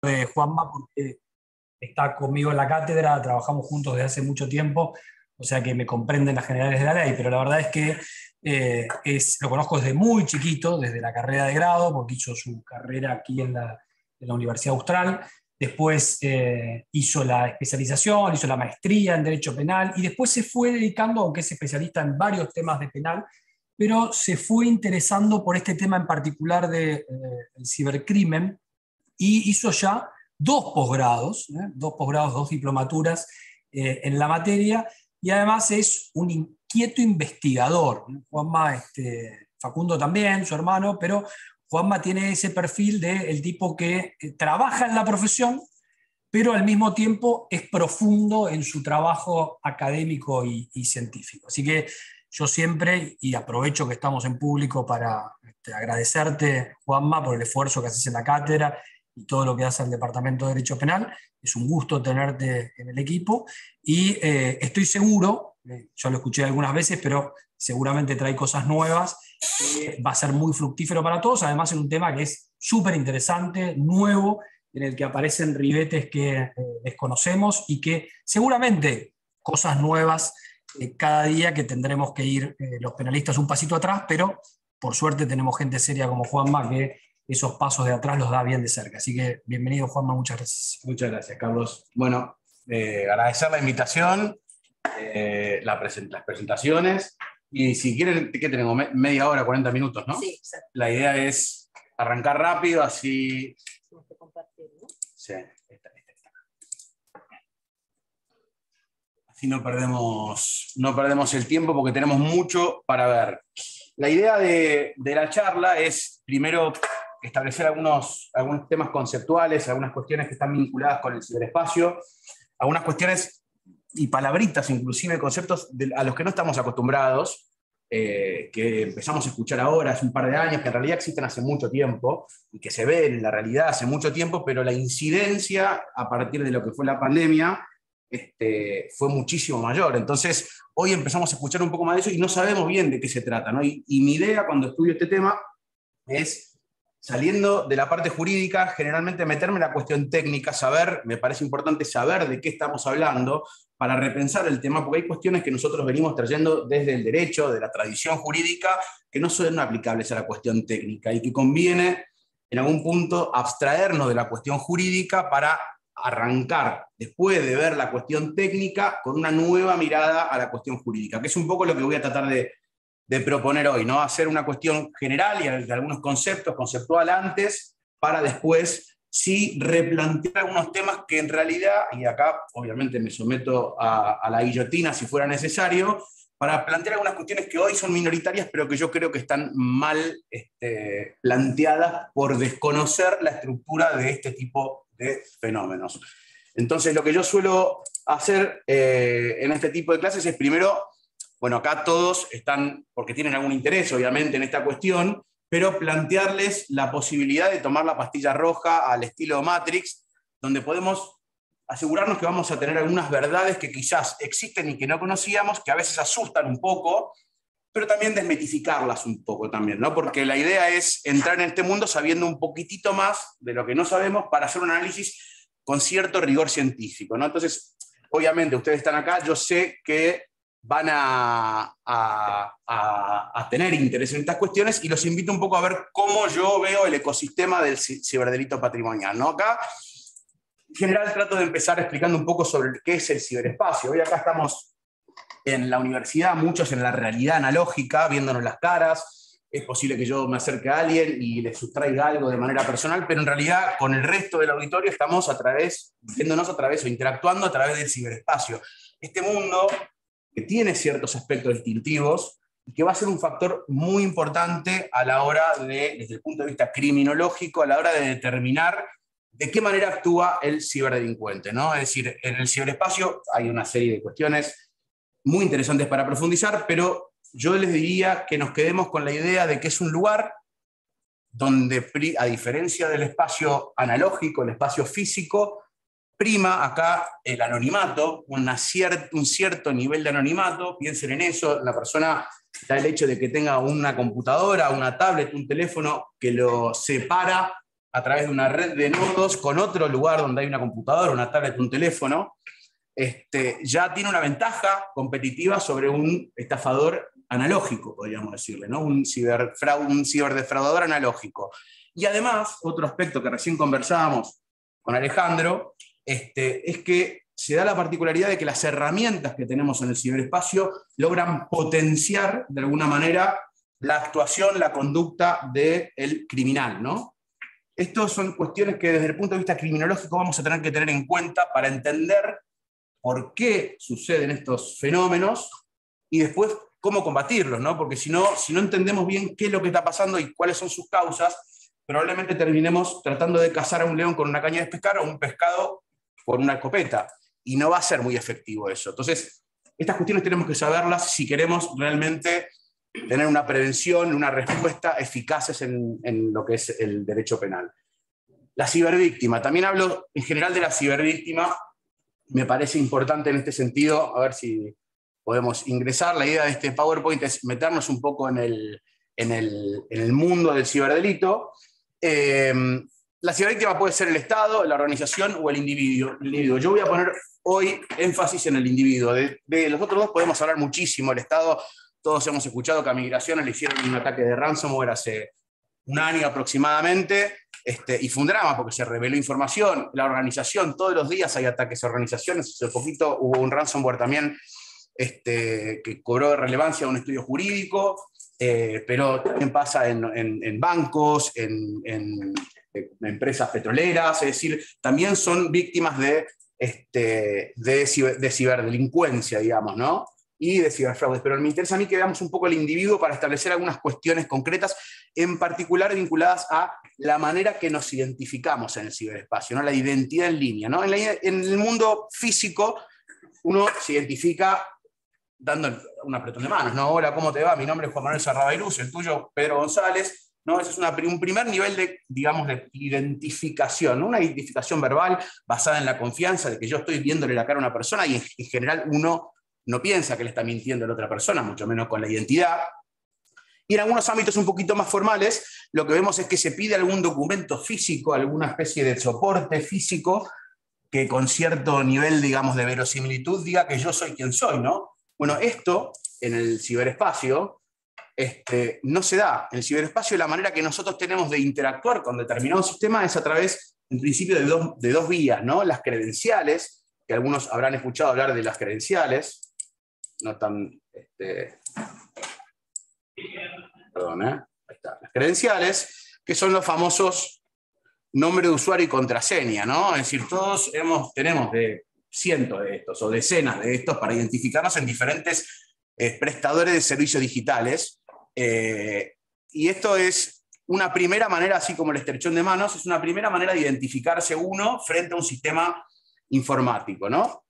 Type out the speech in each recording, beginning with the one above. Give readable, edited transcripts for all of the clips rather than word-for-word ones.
de Juanma porque está conmigo en la cátedra, trabajamos juntos desde hace mucho tiempo, o sea que me comprenden las generales de la ley, pero la verdad es que lo conozco desde muy chiquito, desde la carrera de grado, porque hizo su carrera aquí en la Universidad Austral, después hizo la especialización, hizo la maestría en Derecho Penal, y después se fue dedicando, aunque es especialista en varios temas de penal, pero se fue interesando por este tema en particular del cibercrimen, y hizo ya dos posgrados, dos diplomaturas en la materia, y además es un inquieto investigador. Juanma, Facundo también, su hermano, pero Juanma tiene ese perfil del tipo que trabaja en la profesión, pero al mismo tiempo es profundo en su trabajo académico y científico. Así que yo siempre, y aprovecho que estamos en público para agradecerte, Juanma, por el esfuerzo que haces en la cátedra y todo lo que hace al Departamento de Derecho Penal. Es un gusto tenerte en el equipo y estoy seguro, yo lo escuché algunas veces, pero seguramente trae cosas nuevas, va a ser muy fructífero para todos, además en un tema que es súper interesante, nuevo, en el que aparecen ribetes que desconocemos y que seguramente cosas nuevas cada día, que tendremos que ir los penalistas un pasito atrás, pero por suerte tenemos gente seria como Juanma que esos pasos de atrás los da bien de cerca. Así que bienvenido, Juanma, muchas gracias. Muchas gracias, Carlos. Bueno, agradecer la invitación, las presentaciones, y si quieren, ¿qué tenemos? Media hora, 40 minutos, ¿no? Sí, exacto. La idea es arrancar rápido, así... Sí, esta. Así no perdemos el tiempo porque tenemos mucho para ver. La idea de la charla es, primero, establecer algunos temas conceptuales, algunas cuestiones que están vinculadas con el ciberespacio, algunas cuestiones y palabritas, inclusive conceptos a los que no estamos acostumbrados, que empezamos a escuchar ahora, hace un par de años, que en realidad existen hace mucho tiempo, y que se ven en la realidad hace mucho tiempo, pero la incidencia a partir de lo que fue la pandemia fue muchísimo mayor. Entonces, hoy empezamos a escuchar un poco más de eso y no sabemos bien de qué se trata, ¿no? Y mi idea cuando estudio este tema es, saliendo de la parte jurídica, generalmente meterme en la cuestión técnica, me parece importante saber de qué estamos hablando para repensar el tema, porque hay cuestiones que nosotros venimos trayendo desde el derecho, de la tradición jurídica, que no son aplicables a la cuestión técnica y que conviene en algún punto abstraernos de la cuestión jurídica para arrancar, después de ver la cuestión técnica, con una nueva mirada a la cuestión jurídica, que es un poco lo que voy a tratar de proponer hoy, ¿no? Hacer una cuestión general y de algunos conceptual antes, para después sí replantear algunos temas que en realidad, y acá obviamente me someto a la guillotina si fuera necesario, para plantear algunas cuestiones que hoy son minoritarias, pero que yo creo que están mal planteadas por desconocer la estructura de este tipo de fenómenos. Entonces, lo que yo suelo hacer en este tipo de clases es, primero, bueno, acá todos están porque tienen algún interés, obviamente, en esta cuestión, pero plantearles la posibilidad de tomar la pastilla roja al estilo Matrix, donde podemos asegurarnos que vamos a tener algunas verdades que quizás existen y que no conocíamos, que a veces asustan un poco, pero también desmitificarlas un poco también, ¿no? Porque la idea es entrar en este mundo sabiendo un poquitito más de lo que no sabemos para hacer un análisis con cierto rigor científico, ¿no? Entonces, obviamente, ustedes están acá, yo sé que van a tener interés en estas cuestiones y los invito un poco a ver cómo yo veo el ecosistema del ciberdelito patrimonial, ¿no? Acá, en general, trato de empezar explicando un poco sobre qué es el ciberespacio. Hoy acá estamos en la universidad, muchos en la realidad analógica, viéndonos las caras. Es posible que yo me acerque a alguien y le sustraiga algo de manera personal, pero en realidad con el resto del auditorio estamos viéndonos a través o interactuando a través del ciberespacio. Este mundo que tiene ciertos aspectos distintivos y que va a ser un factor muy importante a la hora desde el punto de vista criminológico, a la hora de determinar de qué manera actúa el ciberdelincuente, ¿no? Es decir, en el ciberespacio hay una serie de cuestiones muy interesantes para profundizar, pero yo les diría que nos quedemos con la idea de que es un lugar donde, a diferencia del espacio analógico, el espacio físico, prima acá el anonimato, un cierto nivel de anonimato. Piensen en eso, la persona, está el hecho de que tenga una computadora, una tablet, un teléfono que lo separa a través de una red de nodos con otro lugar donde hay una computadora, una tablet, un teléfono, ya tiene una ventaja competitiva sobre un estafador analógico, podríamos decirle, ¿no? Un ciberdefraudador analógico. Y además, otro aspecto que recién conversábamos con Alejandro, es que se da la particularidad de que las herramientas que tenemos en el ciberespacio logran potenciar, de alguna manera, la actuación, la conducta del criminal, ¿no? Estas son cuestiones que desde el punto de vista criminológico vamos a tener que tener en cuenta para entender por qué suceden estos fenómenos y después cómo combatirlos, ¿no? Porque si no entendemos bien qué es lo que está pasando y cuáles son sus causas, probablemente terminemos tratando de cazar a un león con una caña de pescar o un pescado con una escopeta. Y no va a ser muy efectivo eso. Entonces, estas cuestiones tenemos que saberlas si queremos realmente tener una prevención, una respuesta eficaces en lo que es el derecho penal. La cibervíctima. También hablo en general de la cibervíctima. Me parece importante en este sentido, a ver si podemos ingresar. La idea de este PowerPoint es meternos un poco en el mundo del ciberdelito. La cibervíctima puede ser el Estado, la organización o el individuo. Yo voy a poner hoy énfasis en el individuo. De los otros dos podemos hablar muchísimo. El Estado, todos hemos escuchado que a Migraciones le hicieron un ataque de ransomware hace un año aproximadamente, y fue un drama porque se reveló información. La organización, todos los días hay ataques a organizaciones. Hace poquito hubo un ransomware también que cobró relevancia a un estudio jurídico, pero también pasa en bancos, en empresas petroleras, es decir, también son víctimas de ciberdelincuencia, digamos, ¿no? Y de ciberfraudes. Pero me interesa a mí que veamos un poco el individuo para establecer algunas cuestiones concretas, en particular vinculadas a la manera que nos identificamos en el ciberespacio, ¿no? La identidad en línea, ¿no? En el mundo físico, uno se identifica dando un apretón de manos, ¿no? Hola, ¿cómo te va? Mi nombre es Juan Manuel Sarrabailuz, el tuyo, Pedro González, ¿no? Ese es un primer nivel de, digamos, de identificación, ¿no? Una identificación verbal basada en la confianza de que yo estoy viéndole la cara a una persona y en general uno no piensa que le está mintiendo a la otra persona, mucho menos con la identidad. Y en algunos ámbitos un poquito más formales, lo que vemos es que se pide algún documento físico, alguna especie de soporte físico que con cierto nivel, digamos, de verosimilitud diga que yo soy quien soy, ¿no? Bueno, esto en el ciberespacio no se da. En el ciberespacio la manera que nosotros tenemos de interactuar con determinado sistema es a través, en principio, de dos vías, ¿no? Las credenciales, que algunos habrán escuchado hablar de las credenciales, no tan... perdón, ahí está. Las credenciales, que son los famosos nombre de usuario y contraseña, ¿no? Es decir, todos tenemos de cientos de estos o decenas de estos para identificarnos en diferentes prestadores de servicios digitales. Y esto es una primera manera, así como el estrechón de manos, es una primera manera de identificarse uno frente a un sistema informático, ¿no?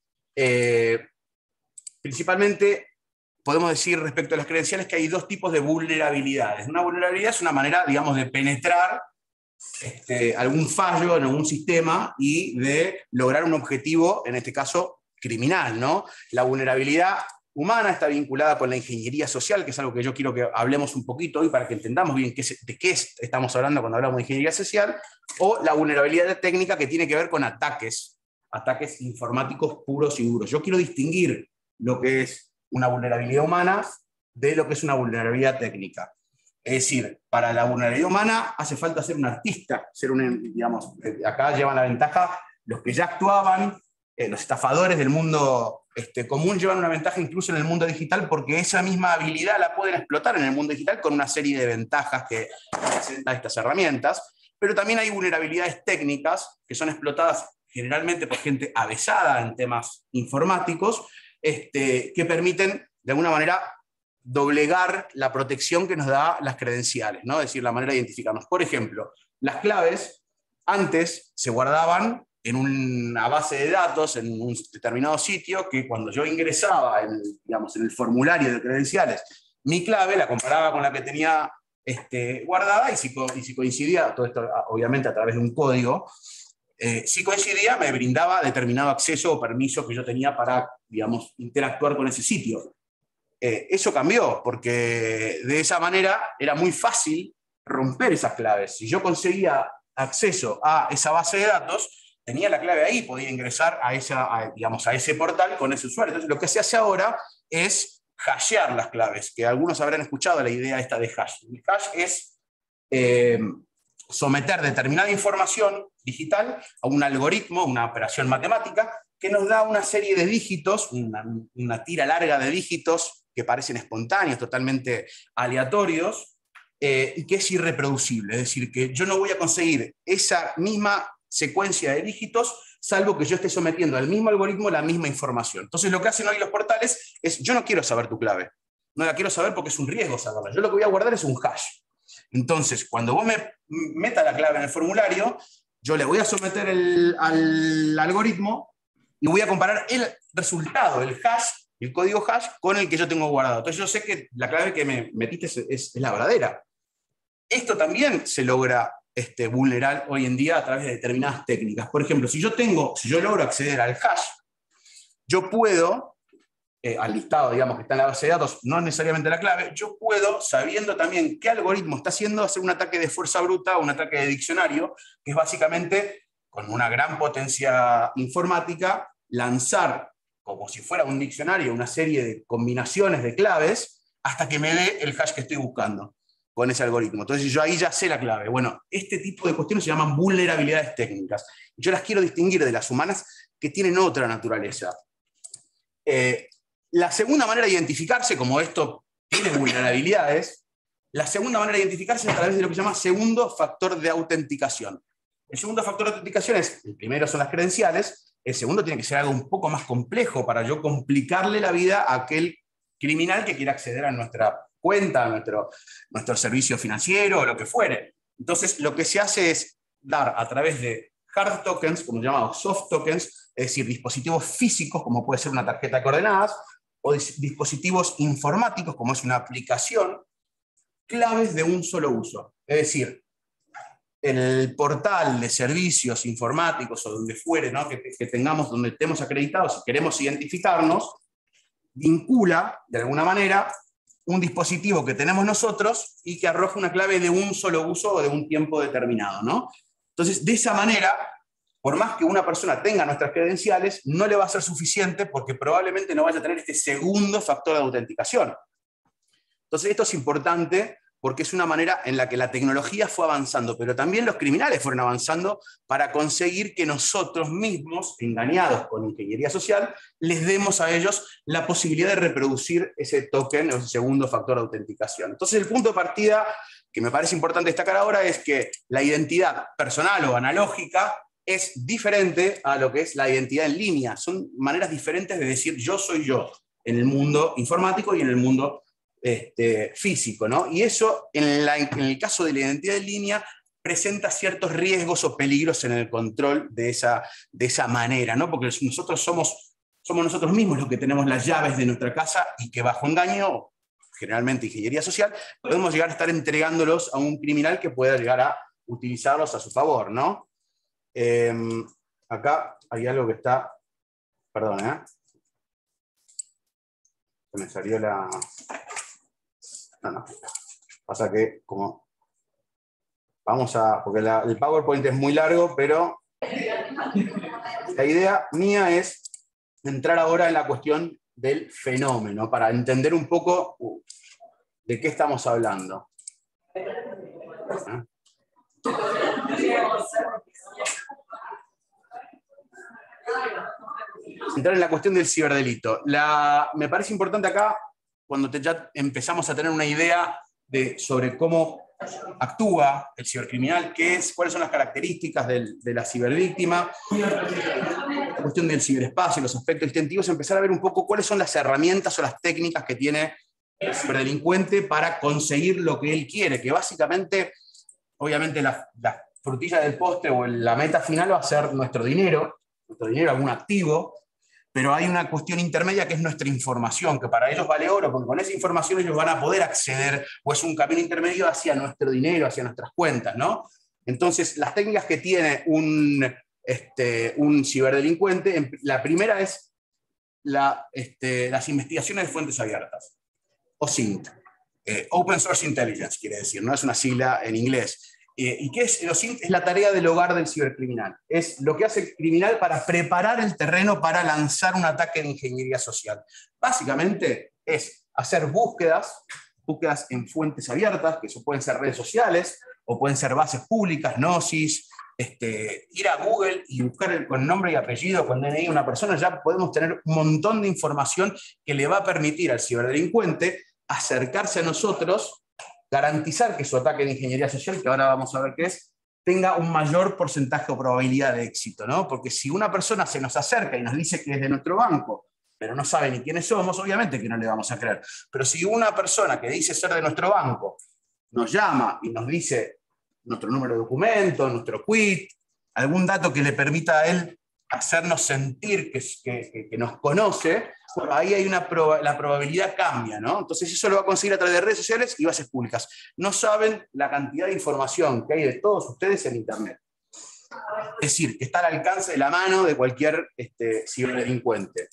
Principalmente podemos decir respecto a las credenciales que hay dos tipos de vulnerabilidades. Una vulnerabilidad es una manera, digamos, de penetrar algún fallo en algún sistema y de lograr un objetivo, en este caso, criminal, ¿no? La vulnerabilidad humana está vinculada con la ingeniería social, que es algo que yo quiero que hablemos un poquito hoy para que entendamos bien de qué estamos hablando cuando hablamos de ingeniería social, o la vulnerabilidad técnica que tiene que ver con ataques informáticos puros y duros. Yo quiero distinguir lo que es una vulnerabilidad humana de lo que es una vulnerabilidad técnica. Es decir, para la vulnerabilidad humana hace falta ser un artista, digamos, acá llevan la ventaja los que ya actuaban, los estafadores del mundo común llevan una ventaja incluso en el mundo digital porque esa misma habilidad la pueden explotar en el mundo digital con una serie de ventajas que presentan estas herramientas, pero también hay vulnerabilidades técnicas que son explotadas generalmente por gente avesada en temas informáticos, que permiten de alguna manera doblegar la protección que nos da las credenciales, ¿no? Es decir, la manera de identificarnos. Por ejemplo, las claves antes se guardaban en una base de datos, en un determinado sitio, que cuando yo ingresaba en el formulario de credenciales, mi clave la comparaba con la que tenía guardada y si coincidía, todo esto obviamente a través de un código, si coincidía me brindaba determinado acceso o permiso que yo tenía para, digamos, interactuar con ese sitio. Eso cambió, porque de esa manera era muy fácil romper esas claves. Si yo conseguía acceso a esa base de datos, tenía la clave ahí, podía ingresar digamos, a ese portal con ese usuario. Entonces, lo que se hace ahora es hashear las claves, que algunos habrán escuchado la idea esta de hash. El hash es someter determinada información digital a un algoritmo, una operación matemática, que nos da una serie de dígitos, una tira larga de dígitos que parecen espontáneos, totalmente aleatorios, y que es irreproducible. Es decir, que yo no voy a conseguir esa misma secuencia de dígitos, salvo que yo esté sometiendo al mismo algoritmo la misma información. Entonces, lo que hacen hoy los portales es, yo no quiero saber tu clave, no la quiero saber porque es un riesgo saberla, yo lo que voy a guardar es un hash. Entonces, cuando vos me metas la clave en el formulario, yo le voy a someter al algoritmo y voy a comparar el resultado, el hash, el código hash, con el que yo tengo guardado. Entonces yo sé que la clave que me metiste es la verdadera. Esto también se logra vulnerar hoy en día a través de determinadas técnicas. Por ejemplo, si yo logro acceder al hash, yo puedo, al listado, digamos, que está en la base de datos, no necesariamente la clave, yo puedo, sabiendo también qué algoritmo está haciendo, hacer un ataque de fuerza bruta, un ataque de diccionario, que es básicamente, con una gran potencia informática, lanzar, como si fuera un diccionario, una serie de combinaciones de claves, hasta que me dé el hash que estoy buscando con ese algoritmo. Entonces yo ahí ya sé la clave. Bueno, este tipo de cuestiones se llaman vulnerabilidades técnicas. Yo las quiero distinguir de las humanas, que tienen otra naturaleza. La segunda manera de identificarse, como esto tiene vulnerabilidades, la segunda manera de identificarse es a través de lo que se llama segundo factor de autenticación. El segundo factor de autenticación es, el primero son las credenciales, el segundo tiene que ser algo un poco más complejo para yo complicarle la vida a aquel criminal que quiera acceder a nuestra cuenta, a nuestro servicio financiero o lo que fuere. Entonces, lo que se hace es dar a través de hard tokens, como llamamos soft tokens, es decir, dispositivos físicos, como puede ser una tarjeta de coordenadas, o dispositivos informáticos, como es una aplicación, claves de un solo uso. Es decir, el portal de servicios informáticos o donde fuere, ¿no? que tengamos, donde estemos acreditados, si queremos identificarnos, vincula de alguna manera un dispositivo que tenemos nosotros y que arroja una clave de un solo uso o de un tiempo determinado, ¿no? Entonces, de esa manera, por más que una persona tenga nuestras credenciales, no le va a ser suficiente porque probablemente no vaya a tener este segundo factor de autenticación. Entonces, esto es importante porque es una manera en la que la tecnología fue avanzando, pero también los criminales fueron avanzando para conseguir que nosotros mismos, engañados con ingeniería social, les demos a ellos la posibilidad de reproducir ese token o ese segundo factor de autenticación. Entonces, el punto de partida que me parece importante destacar ahora es que la identidad personal o analógica es diferente a lo que es la identidad en línea. Son maneras diferentes de decir yo soy yo en el mundo informático y en el mundo físico, ¿no? Y eso, en el caso de la identidad en línea, presenta ciertos riesgos o peligros en el control de esa manera, ¿no? Porque nosotros somos nosotros mismos los que tenemos las llaves de nuestra casa y que bajo engaño, generalmente ingeniería social, podemos llegar a estar entregándolos a un criminal que pueda llegar a utilizarlos a su favor, ¿no? Acá hay algo que está, perdón, se me salió la... No. Pasa que como... Vamos a... Porque el PowerPoint es muy largo, pero la idea mía es entrar ahora en la cuestión del fenómeno, para entender un poco de qué estamos hablando. Entrar en la cuestión del ciberdelito. Me parece importante acá, cuando ya empezamos a tener una idea sobre cómo actúa el cibercriminal, cuáles son las características de la cibervíctima, la cuestión del ciberespacio, los aspectos distintivos, empezar a ver un poco cuáles son las herramientas o las técnicas que tiene el ciberdelincuente para conseguir lo que él quiere, que básicamente, obviamente la frutilla del postre o la meta final va a ser nuestro dinero, algún activo, pero hay una cuestión intermedia que es nuestra información, que para ellos vale oro, porque con esa información ellos van a poder acceder, o es un camino intermedio hacia nuestro dinero, hacia nuestras cuentas, ¿no? Entonces, las técnicas que tiene un ciberdelincuente, la primera es las investigaciones de fuentes abiertas, o OSINT, Open Source Intelligence quiere decir, no es una sigla en inglés. ¿Y qué es? Es la tarea del hogar del cibercriminal. Es lo que hace el criminal para preparar el terreno para lanzar un ataque de ingeniería social. Básicamente es hacer búsquedas en fuentes abiertas, que eso pueden ser redes sociales o pueden ser bases públicas, Gnosis, ir a Google y buscar con nombre y apellido, con DNI una persona, ya podemos tener un montón de información que le va a permitir al ciberdelincuente acercarse a nosotros, garantizar que su ataque de ingeniería social, que ahora vamos a ver qué es, tenga un mayor porcentaje o probabilidad de éxito, ¿no? Porque si una persona se nos acerca y nos dice que es de nuestro banco, pero no sabe ni quiénes somos, obviamente que no le vamos a creer. Pero si una persona que dice ser de nuestro banco nos llama y nos dice nuestro número de documento, nuestro quit, algún dato que le permita a él hacernos sentir que nos conoce, bueno, ahí hay la probabilidad cambia, ¿no? Entonces eso lo va a conseguir a través de redes sociales y bases públicas. No saben la cantidad de información que hay de todos ustedes en Internet. Es decir, que está al alcance de la mano de cualquier ciberdelincuente.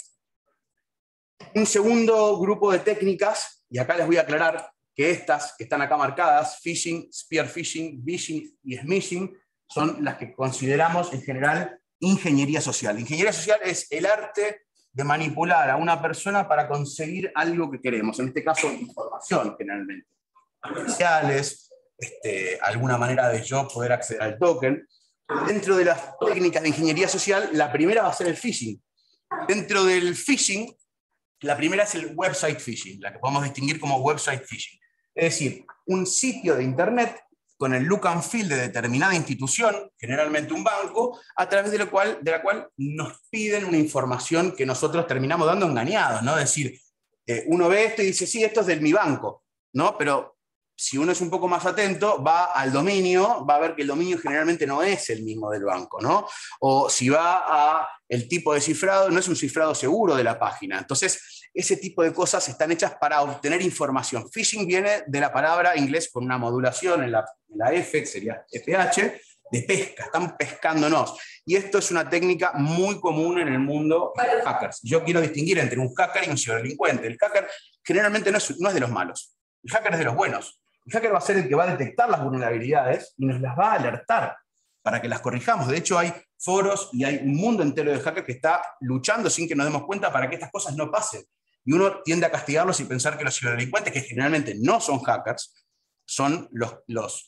Un segundo grupo de técnicas, y acá les voy a aclarar que estas que están acá marcadas, phishing, spear phishing, vishing y smishing, son las que consideramos en general ingeniería social. Ingeniería social es el arte de manipular a una persona para conseguir algo que queremos, en este caso información generalmente. Sociales, alguna manera de yo poder acceder al token. Dentro de las técnicas de ingeniería social, la primera va a ser el phishing. Dentro del phishing, la primera es el website phishing, la que podemos distinguir como website phishing. Es decir, un sitio de Internet con el look and feel de determinada institución, generalmente un banco, a través de la cual nos piden una información que nosotros terminamos dando engañados, ¿no? Es decir, uno ve esto y dice, sí, esto es de mi banco, ¿no? Pero si uno es un poco más atento, va al dominio, va a ver que el dominio generalmente no es el mismo del banco, ¿no? O si va a el tipo de cifrado, no es un cifrado seguro de la página. Entonces, ese tipo de cosas están hechas para obtener información. Phishing viene de la palabra inglés con una modulación en la F, que sería FH, de pesca, están pescándonos. Y esto es una técnica muy común en el mundo de los hackers. Yo quiero distinguir entre un hacker y un ciberdelincuente. El hacker generalmente no es de los malos, el hacker es de los buenos. El hacker va a ser el que va a detectar las vulnerabilidades y nos las va a alertar para que las corrijamos. De hecho, hay foros y hay un mundo entero de hackers que está luchando sin que nos demos cuenta para que estas cosas no pasen. Y uno tiende a castigarlos y pensar que los ciberdelincuentes, que generalmente no son hackers, son los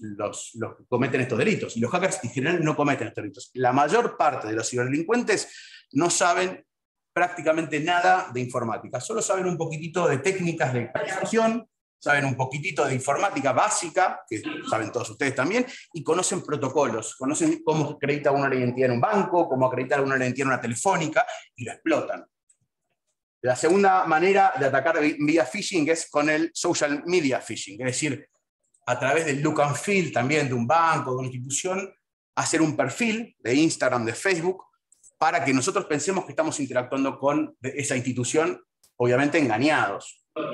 que cometen estos delitos. Y los hackers en general no cometen estos delitos. La mayor parte de los ciberdelincuentes no saben prácticamente nada de informática. Solo saben un poquitito de técnicas de extracción, saben un poquitito de informática básica, que saben todos ustedes también, y conocen protocolos, conocen cómo acredita una identidad en un banco, cómo acreditar una identidad en una telefónica, y lo explotan. La segunda manera de atacar vía phishing es con el social media phishing, es decir, a través del look and feel también de un banco, de una institución, hacer un perfil de Instagram, de Facebook, para que nosotros pensemos que estamos interactuando con esa institución, obviamente engañados.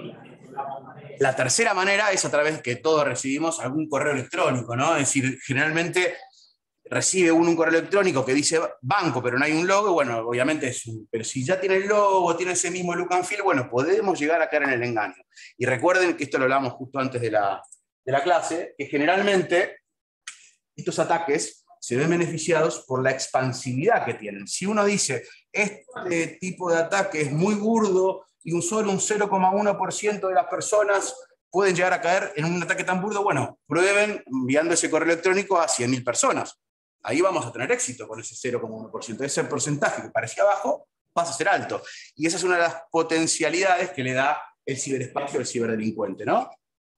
La tercera manera es a través que todos recibimos algún correo electrónico, ¿no? Es decir, generalmente recibe uno un correo electrónico que dice banco, pero no hay un logo, bueno, obviamente pero si ya tiene el logo, tiene ese mismo look and feel, bueno, podemos llegar a caer en el engaño. Y recuerden que esto lo hablamos justo antes de la clase, que generalmente estos ataques se ven beneficiados por la expansividad que tienen. Si uno dice, este tipo de ataque es muy burdo y solo un 0,1% de las personas pueden llegar a caer en un ataque tan burdo, bueno, prueben enviando ese correo electrónico a 100.000 personas. Ahí vamos a tener éxito con ese 0,1%. Ese porcentaje que parecía bajo pasa a ser alto. Y esa es una de las potencialidades que le da el ciberespacio al ciberdelincuente, ¿no?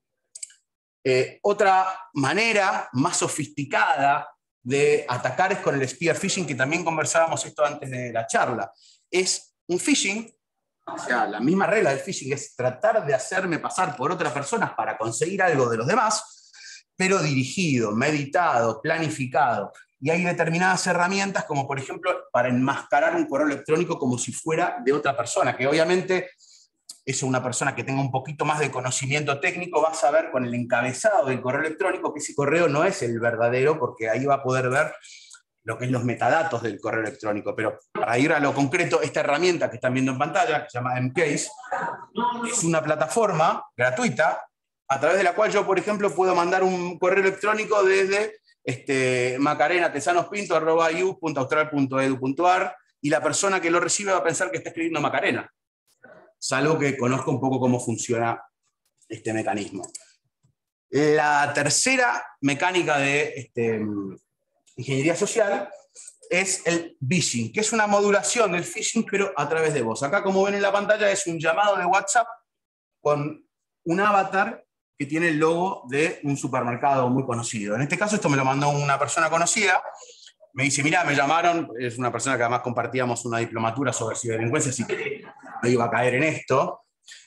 Otra manera más sofisticada de atacar es con el spear phishing, que también conversábamos esto antes de la charla. Es un phishing, o sea, la misma regla del phishing es tratar de hacerme pasar por otras personas para conseguir algo de los demás, pero dirigido, meditado, planificado. Y hay determinadas herramientas, como por ejemplo, para enmascarar un correo electrónico como si fuera de otra persona, que obviamente es una persona que tenga un poquito más de conocimiento técnico, va a saber con el encabezado del correo electrónico que ese correo no es el verdadero, porque ahí va a poder ver lo que es los metadatos del correo electrónico. Pero para ir a lo concreto, esta herramienta que están viendo en pantalla, que se llama Mcase, es una plataforma gratuita a través de la cual yo, por ejemplo, puedo mandar un correo electrónico desde macarenatesanospinto@iu.austral.edu.ar, y la persona que lo recibe va a pensar que está escribiendo Macarena, salvo que conozca un poco cómo funciona este mecanismo. La tercera mecánica de ingeniería social es el phishing, que es una modulación del phishing, pero a través de voz. Acá, como ven en la pantalla, es un llamado de WhatsApp con un avatar que tiene el logo de un supermercado muy conocido. En este caso, esto me lo mandó una persona conocida. Me dice, mira, me llamaron, es una persona que además compartíamos una diplomatura sobre ciberdelincuencia, así que no iba a caer en esto.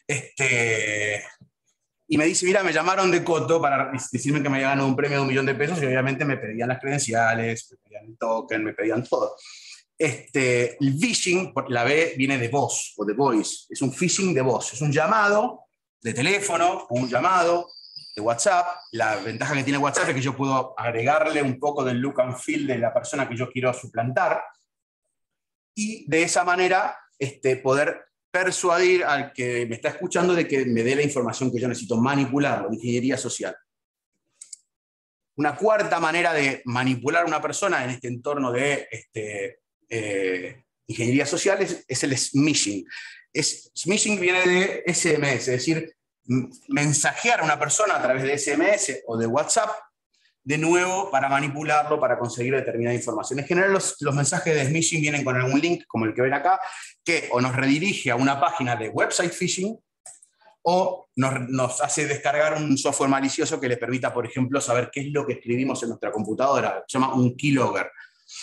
Y me dice, mira, me llamaron de Coto para decirme que me había ganado un premio de $1.000.000 y obviamente me pedían las credenciales, me pedían el token, me pedían todo. El phishing, la B viene de voz o de voice, es un phishing de voz, es un llamado de teléfono o un llamado de WhatsApp. La ventaja que tiene WhatsApp es que yo puedo agregarle un poco del look and feel de la persona que yo quiero suplantar y de esa manera poder persuadir al que me está escuchando de que me dé la información que yo necesito, manipularlo, ingeniería social. Una cuarta manera de manipular a una persona en este entorno de ingeniería social es el smishing. Smishing viene de SMS, es decir, mensajear a una persona a través de SMS o de WhatsApp, de nuevo para manipularlo, para conseguir determinada información. En general los mensajes de smishing vienen con algún link, como el que ven acá, que o nos redirige a una página de website phishing, o nos hace descargar un software malicioso que le permita, por ejemplo, saber qué es lo que escribimos en nuestra computadora. Se llama un keylogger.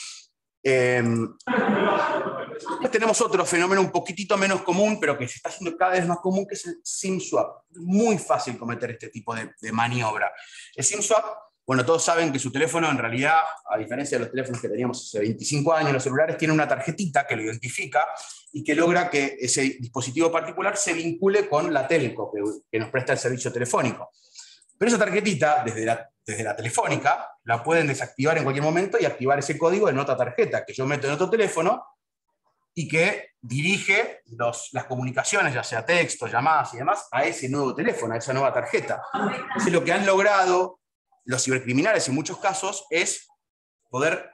Después tenemos otro fenómeno un poquitito menos común, pero que se está haciendo cada vez más común, que es el SIM swap. Es muy fácil cometer este tipo de maniobra. El SIM swap, bueno, todos saben que su teléfono, en realidad, a diferencia de los teléfonos que teníamos hace 25 años, los celulares, tiene una tarjetita que lo identifica y que logra que ese dispositivo particular se vincule con la telco que nos presta el servicio telefónico. Pero esa tarjetita, desde la telefónica, la pueden desactivar en cualquier momento y activar ese código en otra tarjeta que yo meto en otro teléfono y que dirige las comunicaciones, ya sea texto, llamadas y demás, a ese nuevo teléfono, a esa nueva tarjeta. Entonces, lo que han logrado los cibercriminales en muchos casos es poder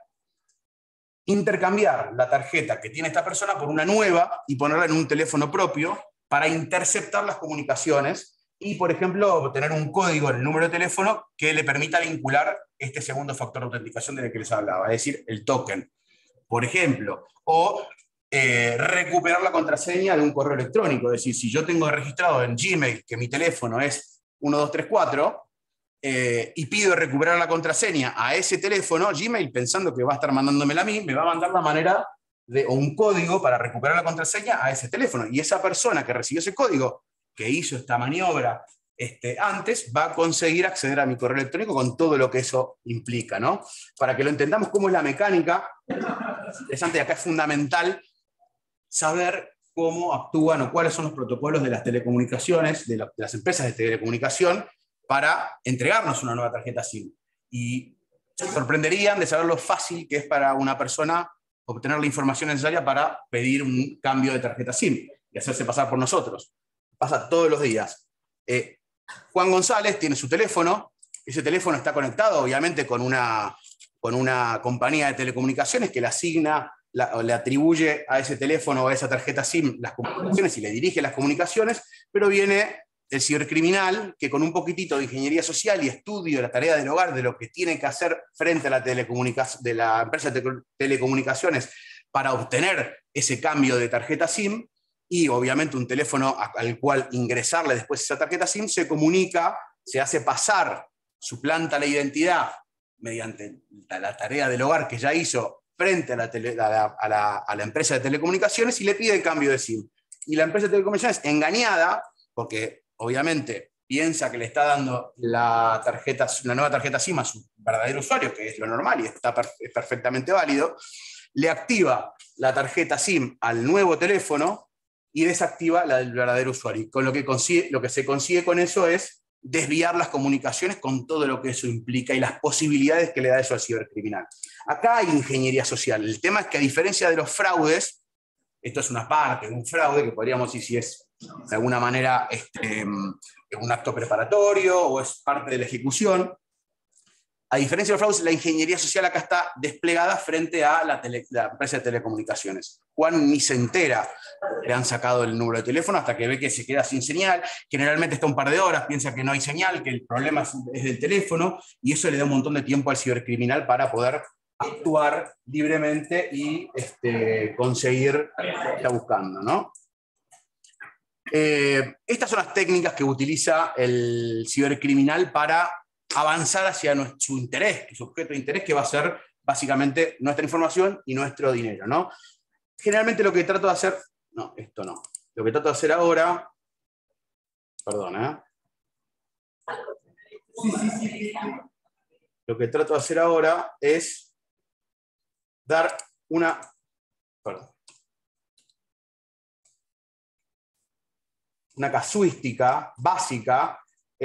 intercambiar la tarjeta que tiene esta persona por una nueva y ponerla en un teléfono propio para interceptar las comunicaciones y, por ejemplo, obtener un código en el número de teléfono que le permita vincular este segundo factor de autenticación del que les hablaba, es decir, el token, por ejemplo, o recuperar la contraseña de un correo electrónico. Es decir, si yo tengo registrado en Gmail que mi teléfono es 1234 y pido recuperar la contraseña a ese teléfono, Gmail, pensando que va a estar mandándomela a mí, me va a mandar la manera o un código para recuperar la contraseña a ese teléfono. Y esa persona que recibió ese código, que hizo esta maniobra antes, va a conseguir acceder a mi correo electrónico con todo lo que eso implica, ¿no? Para que lo entendamos cómo es la mecánica, interesante, y acá es fundamental saber cómo actúan o cuáles son los protocolos de las telecomunicaciones, de las empresas de telecomunicación, para entregarnos una nueva tarjeta SIM. Y se sorprenderían de saber lo fácil que es para una persona obtener la información necesaria para pedir un cambio de tarjeta SIM y hacerse pasar por nosotros. Pasa todos los días. Juan González tiene su teléfono, ese teléfono está conectado obviamente con una compañía de telecomunicaciones que le asigna o le atribuye a ese teléfono o a esa tarjeta SIM las comunicaciones y le dirige las comunicaciones, pero viene el cibercriminal que con un poquitito de ingeniería social y estudio de la tarea del hogar, de lo que tiene que hacer frente a la empresa de telecomunicaciones para obtener ese cambio de tarjeta SIM, y obviamente un teléfono al cual ingresarle después esa tarjeta SIM, se comunica, se hace pasar, suplanta la identidad mediante la tarea del hogar que ya hizo frente a la empresa de telecomunicaciones y le pide el cambio de SIM. Y la empresa de telecomunicaciones, engañada, porque obviamente piensa que le está dando la nueva tarjeta SIM a su verdadero usuario, que es lo normal y es perfectamente válido, le activa la tarjeta SIM al nuevo teléfono y desactiva la del verdadero usuario. Y con lo que se consigue con eso es desviar las comunicaciones con todo lo que eso implica y las posibilidades que le da eso al cibercriminal. Acá hay ingeniería social. El tema es que, a diferencia de los fraudes, esto es una parte de un fraude que podríamos decir si es de alguna manera un acto preparatorio o es parte de la ejecución. A diferencia de los fraudes, la ingeniería social acá está desplegada frente a la empresa de telecomunicaciones. Juan ni se entera, le han sacado el número de teléfono hasta que ve que se queda sin señal. Generalmente está un par de horas, piensa que no hay señal, que el problema es del teléfono, y eso le da un montón de tiempo al cibercriminal para poder actuar libremente y conseguir lo que está buscando, ¿no? Estas son las técnicas que utiliza el cibercriminal para avanzar hacia su interés, su objeto de interés, que va a ser básicamente nuestra información y nuestro dinero, ¿no? Generalmente lo que trato de hacer, no, esto no, lo que trato de hacer ahora, perdón, lo que trato de hacer ahora es dar una casuística básica,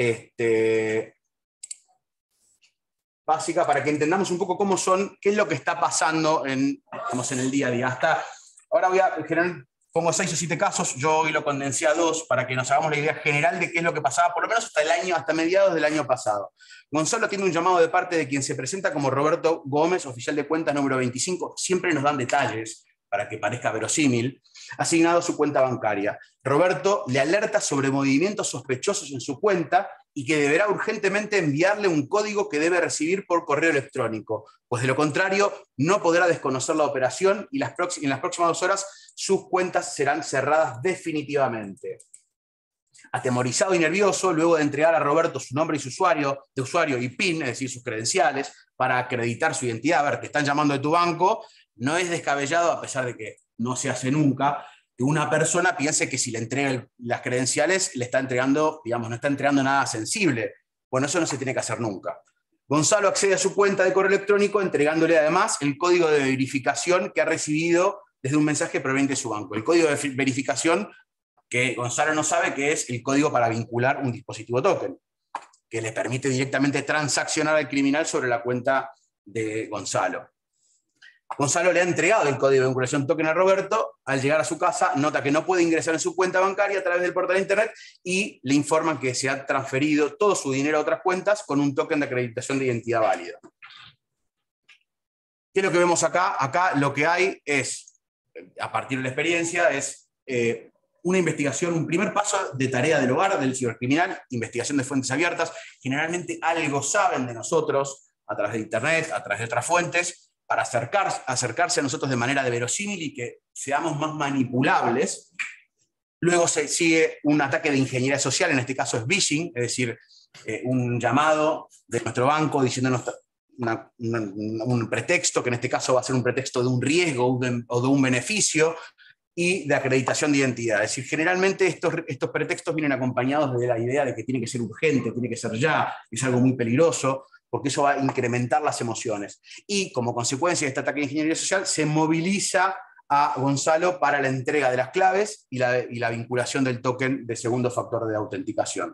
básica para que entendamos un poco cómo son, qué es lo que está pasando en el día a día. Ahora en general, pongo 6 o 7 casos, yo hoy lo condensé a 2 para que nos hagamos la idea general de qué es lo que pasaba, por lo menos hasta mediados del año pasado. Gonzalo tiene un llamado de parte de quien se presenta como Roberto Gómez, oficial de cuentas número 25, siempre nos dan detalles para que parezca verosímil, asignado a su cuenta bancaria. Roberto le alerta sobre movimientos sospechosos en su cuenta y que deberá urgentemente enviarle un código que debe recibir por correo electrónico, pues de lo contrario no podrá desconocer la operación y en las próximas 2 horas sus cuentas serán cerradas definitivamente. Atemorizado y nervioso, luego de entregar a Roberto su nombre y su usuario y PIN, es decir, sus credenciales, para acreditar su identidad, a ver, te están llamando de tu banco, no es descabellado, a pesar de que no se hace nunca, que una persona piense que si le entrega las credenciales, le está entregando, digamos, no está entregando nada sensible. Bueno, eso no se tiene que hacer nunca. Gonzalo accede a su cuenta de correo electrónico entregándole además el código de verificación que ha recibido desde un mensaje proveniente de su banco. El código de verificación que Gonzalo no sabe que es el código para vincular un dispositivo token, que le permite directamente transaccionar al criminal sobre la cuenta de Gonzalo. Gonzalo le ha entregado el código de vinculación token a Roberto. Al llegar a su casa, nota que no puede ingresar en su cuenta bancaria a través del portal de internet y le informan que se ha transferido todo su dinero a otras cuentas con un token de acreditación de identidad válida. ¿Qué es lo que vemos acá? Acá lo que hay es, a partir de la experiencia, es una investigación, un primer paso de tarea del hogar del cibercriminal, investigación de fuentes abiertas. Generalmente algo saben de nosotros a través de internet, a través de otras fuentes, para acercarse a nosotros de manera de verosímil y que seamos más manipulables. Luego se sigue un ataque de ingeniería social, en este caso es phishing, es decir, un llamado de nuestro banco diciéndonos un pretexto, que en este caso va a ser un pretexto de un riesgo o de un beneficio, y de acreditación de identidad. Es decir, generalmente estos pretextos vienen acompañados de la idea de que tiene que ser urgente, tiene que ser ya, es algo muy peligroso, porque eso va a incrementar las emociones. Y como consecuencia de este ataque de ingeniería social, se moviliza a Gonzalo para la entrega de las claves y la vinculación del token de segundo factor de autenticación.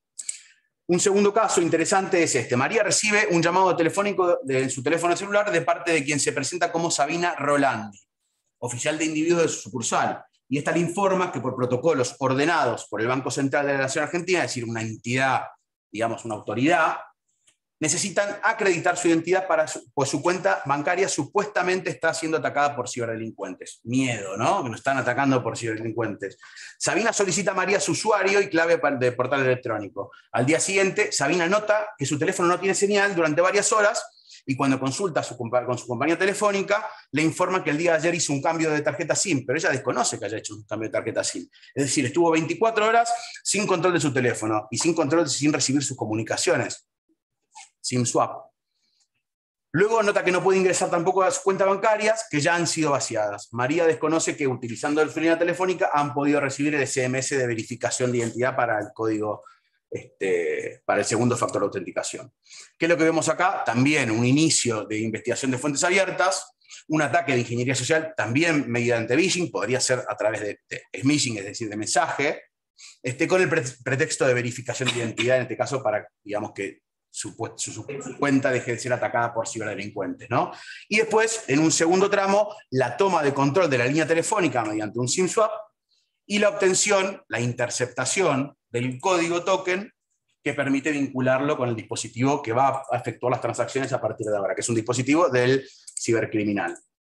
Un segundo caso interesante es este. María recibe un llamado telefónico en su teléfono celular de parte de quien se presenta como Sabina Rolandi, oficial de individuos de su sucursal. Y esta le informa que por protocolos ordenados por el Banco Central de la Nación Argentina, es decir, una entidad, digamos, una autoridad, necesitan acreditar su identidad pues su cuenta bancaria supuestamente está siendo atacada por ciberdelincuentes. Miedo, ¿no? Que nos están atacando por ciberdelincuentes. Sabina solicita a María su usuario y clave de portal electrónico. Al día siguiente, Sabina nota que su teléfono no tiene señal durante varias horas y cuando consulta con su compañía telefónica, le informan que el día de ayer hizo un cambio de tarjeta SIM, pero ella desconoce que haya hecho un cambio de tarjeta SIM. Es decir, estuvo 24 horas sin control de su teléfono y sin recibir sus comunicaciones. SIM swap. Luego nota que no puede ingresar tampoco a sus cuentas bancarias, que ya han sido vaciadas. María desconoce que utilizando su línea telefónica han podido recibir el SMS de verificación de identidad para el código, para el segundo factor de autenticación. ¿Qué es lo que vemos acá? También un inicio de investigación de fuentes abiertas, un ataque de ingeniería social, también mediante phishing, podría ser a través de smishing, es decir, de mensaje, con el pretexto de verificación de identidad, en este caso para, digamos, que su cuenta deje de ser atacada por ciberdelincuentes, ¿no? Y después, en un segundo tramo, la toma de control de la línea telefónica mediante un SIM swap y la obtención, la interceptación del código token que permite vincularlo con el dispositivo que va a efectuar las transacciones a partir de ahora, que es un dispositivo del cibercriminal.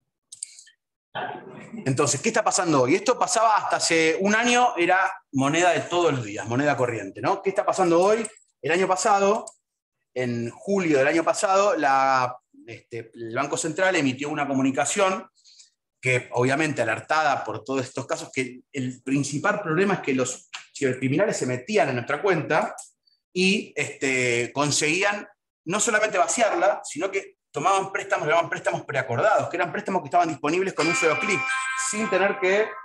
Entonces, ¿qué está pasando hoy? Esto pasaba hasta hace un año, era moneda de todos los días, moneda corriente, ¿no? ¿Qué está pasando hoy? El año pasado, en julio del año pasado, el Banco Central emitió una comunicación que, obviamente, alertada por todos estos casos, que el principal problema es que los cibercriminales se metían en nuestra cuenta y conseguían no solamente vaciarla, sino que tomaban préstamos, le llamaban préstamos preacordados, que eran préstamos que estaban disponibles con un solo clic, sin tener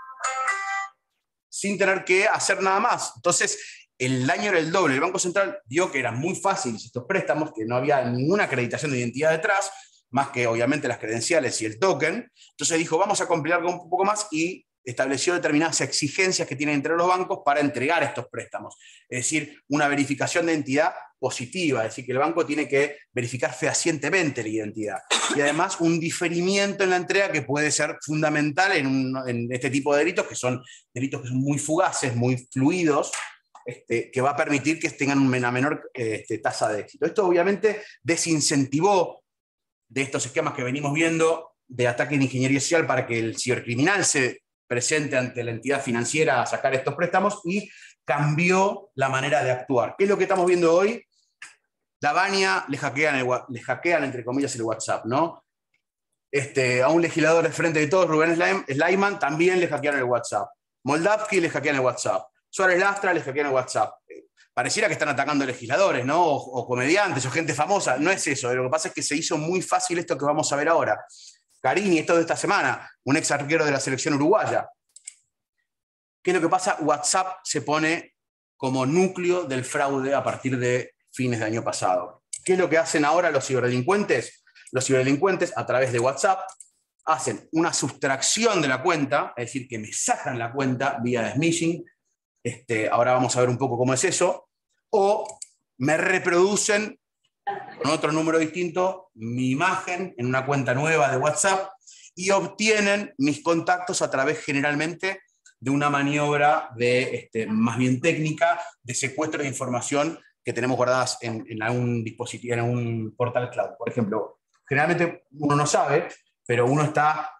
que hacer nada más. Entonces, el daño era el doble. El Banco Central vio que eran muy fáciles estos préstamos, que no había ninguna acreditación de identidad detrás, más que obviamente las credenciales y el token. Entonces dijo, vamos a complicar un poco más y estableció determinadas exigencias que tienen entre los bancos para entregar estos préstamos. Es decir, una verificación de identidad positiva, es decir, que el banco tiene que verificar fehacientemente la identidad. Y además un diferimiento en la entrega que puede ser fundamental en este tipo de delitos, que son delitos que son muy fugaces, muy fluidos, que va a permitir que tengan una menor tasa de éxito. Esto obviamente desincentivó de estos esquemas que venimos viendo de ataque de ingeniería social para que el cibercriminal se presente ante la entidad financiera a sacar estos préstamos y cambió la manera de actuar. ¿Qué es lo que estamos viendo hoy? La Baña le hackean entre comillas el WhatsApp, ¿no? A un legislador de Frente de Todos, Rubén Slayman, también le hackearon el WhatsApp. Moldavsky le hackean el WhatsApp. Suárez Lastra le hackean el WhatsApp. Pareciera que están atacando legisladores, ¿no? O comediantes, o gente famosa. No es eso. Lo que pasa es que se hizo muy fácil esto que vamos a ver ahora. Carini, esto de esta semana, un ex arquero de la selección uruguaya. ¿Qué es lo que pasa? WhatsApp se pone como núcleo del fraude a partir de fines de año pasado. ¿Qué es lo que hacen ahora los ciberdelincuentes? Los ciberdelincuentes, a través de WhatsApp, hacen una sustracción de la cuenta, es decir, que me sacan la cuenta vía smishing. Ahora vamos a ver un poco cómo es eso. O me reproducen con otro número distinto mi imagen en una cuenta nueva de WhatsApp y obtienen mis contactos a través generalmente de una maniobra más bien técnica de secuestro de información que tenemos guardadas en algún dispositivo, en algún portal cloud. Por ejemplo, generalmente uno no sabe, pero uno está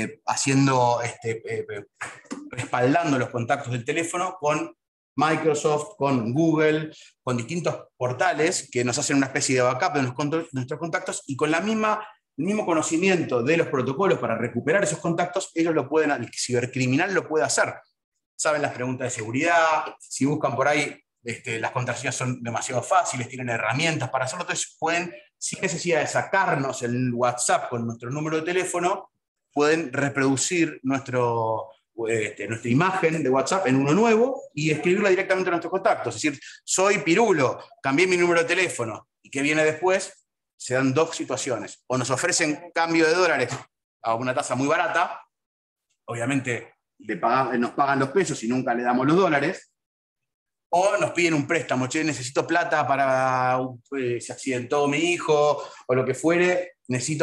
respaldando los contactos del teléfono con Microsoft, con Google, con distintos portales que nos hacen una especie de backup de nuestros contactos y con el mismo conocimiento de los protocolos para recuperar esos contactos, el cibercriminal lo puede hacer. Saben las preguntas de seguridad, si buscan por ahí, las contraseñas son demasiado fáciles, tienen herramientas para hacerlo, entonces pueden, sin necesidad de sacarnos el WhatsApp con nuestro número de teléfono, pueden reproducir nuestra imagen de WhatsApp en uno nuevo y escribirla directamente a nuestros contactos. Es decir, soy Pirulo, cambié mi número de teléfono. ¿Y qué viene después? Se dan dos situaciones. O nos ofrecen cambio de dólares a una tasa muy barata, obviamente nos pagan los pesos y nunca le damos los dólares, o nos piden un préstamo, che, necesito plata para, se accidentó mi hijo, o lo que fuere,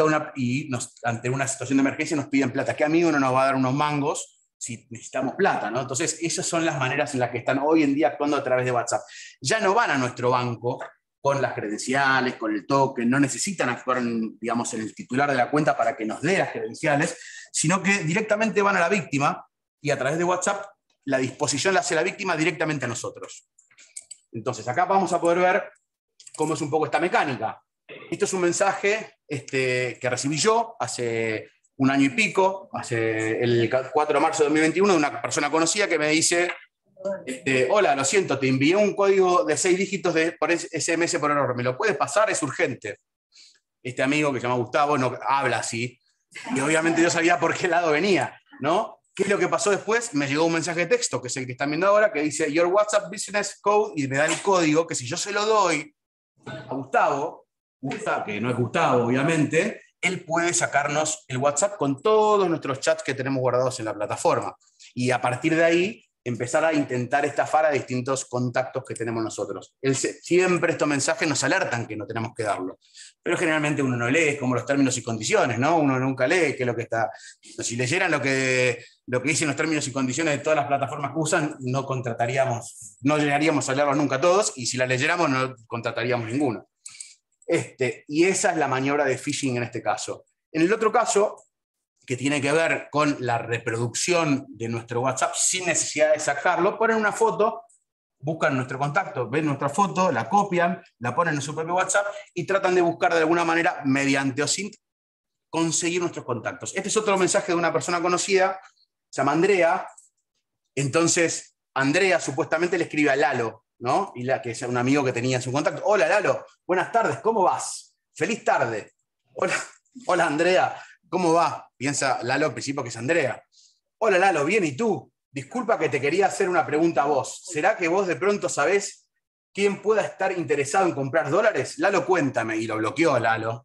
ante una situación de emergencia nos piden plata. ¿Qué amigo no nos va a dar unos mangos si necesitamos plata, ¿no? Entonces, esas son las maneras en las que están hoy en día actuando a través de WhatsApp. Ya no van a nuestro banco con las credenciales, con el token, no necesitan actuar, digamos, en el titular de la cuenta para que nos dé las credenciales, sino que directamente van a la víctima y a través de WhatsApp la disposición la hace la víctima directamente a nosotros. Entonces, acá vamos a poder ver cómo es un poco esta mecánica. Esto es un mensaje que recibí yo hace un año y pico, el 4 de marzo de 2021, de una persona conocida que me dice, hola, lo siento, te envié un código de 6 dígitos por SMS por error, ¿me lo puedes pasar? Es urgente. Este amigo que se llama Gustavo no habla así, y obviamente yo sabía por qué lado venía, ¿no? ¿Qué es lo que pasó después? Me llegó un mensaje de texto, que es el que están viendo ahora, que dice Your WhatsApp Business Code, y me da el código, que si yo se lo doy a Gustavo, que no es Gustavo, obviamente, él puede sacarnos el WhatsApp con todos nuestros chats que tenemos guardados en la plataforma. Y a partir de ahí empezar a intentar estafar a distintos contactos que tenemos nosotros. Siempre estos mensajes nos alertan que no tenemos que darlo, pero generalmente uno no lee como los términos y condiciones, ¿no? Uno nunca lee qué es lo que está. Si leyeran lo que dicen los términos y condiciones de todas las plataformas que usan, no contrataríamos, no llegaríamos a leerlos nunca todos, y si las leyéramos no contrataríamos ninguno. Y esa es la maniobra de phishing en este caso. En el otro caso, que tiene que ver con la reproducción de nuestro WhatsApp sin necesidad de sacarlo, ponen una foto, buscan nuestro contacto, ven nuestra foto, la copian, la ponen en su propio WhatsApp y tratan de buscar de alguna manera, mediante OSINT, conseguir nuestros contactos. Este es otro mensaje de una persona conocida, se llama Andrea. Entonces, Andrea supuestamente le escribe a Lalo, ¿no? Que es un amigo que tenía en su contacto. Hola, Lalo, buenas tardes, ¿cómo vas? Feliz tarde. Hola, Andrea, ¿cómo va? Piensa Lalo al principio que es Andrea. Hola, Lalo, bien, ¿y tú? Disculpa que te quería hacer una pregunta a vos. ¿Será que vos de pronto sabés quién pueda estar interesado en comprar dólares? Lalo, cuéntame. Y lo bloqueó Lalo,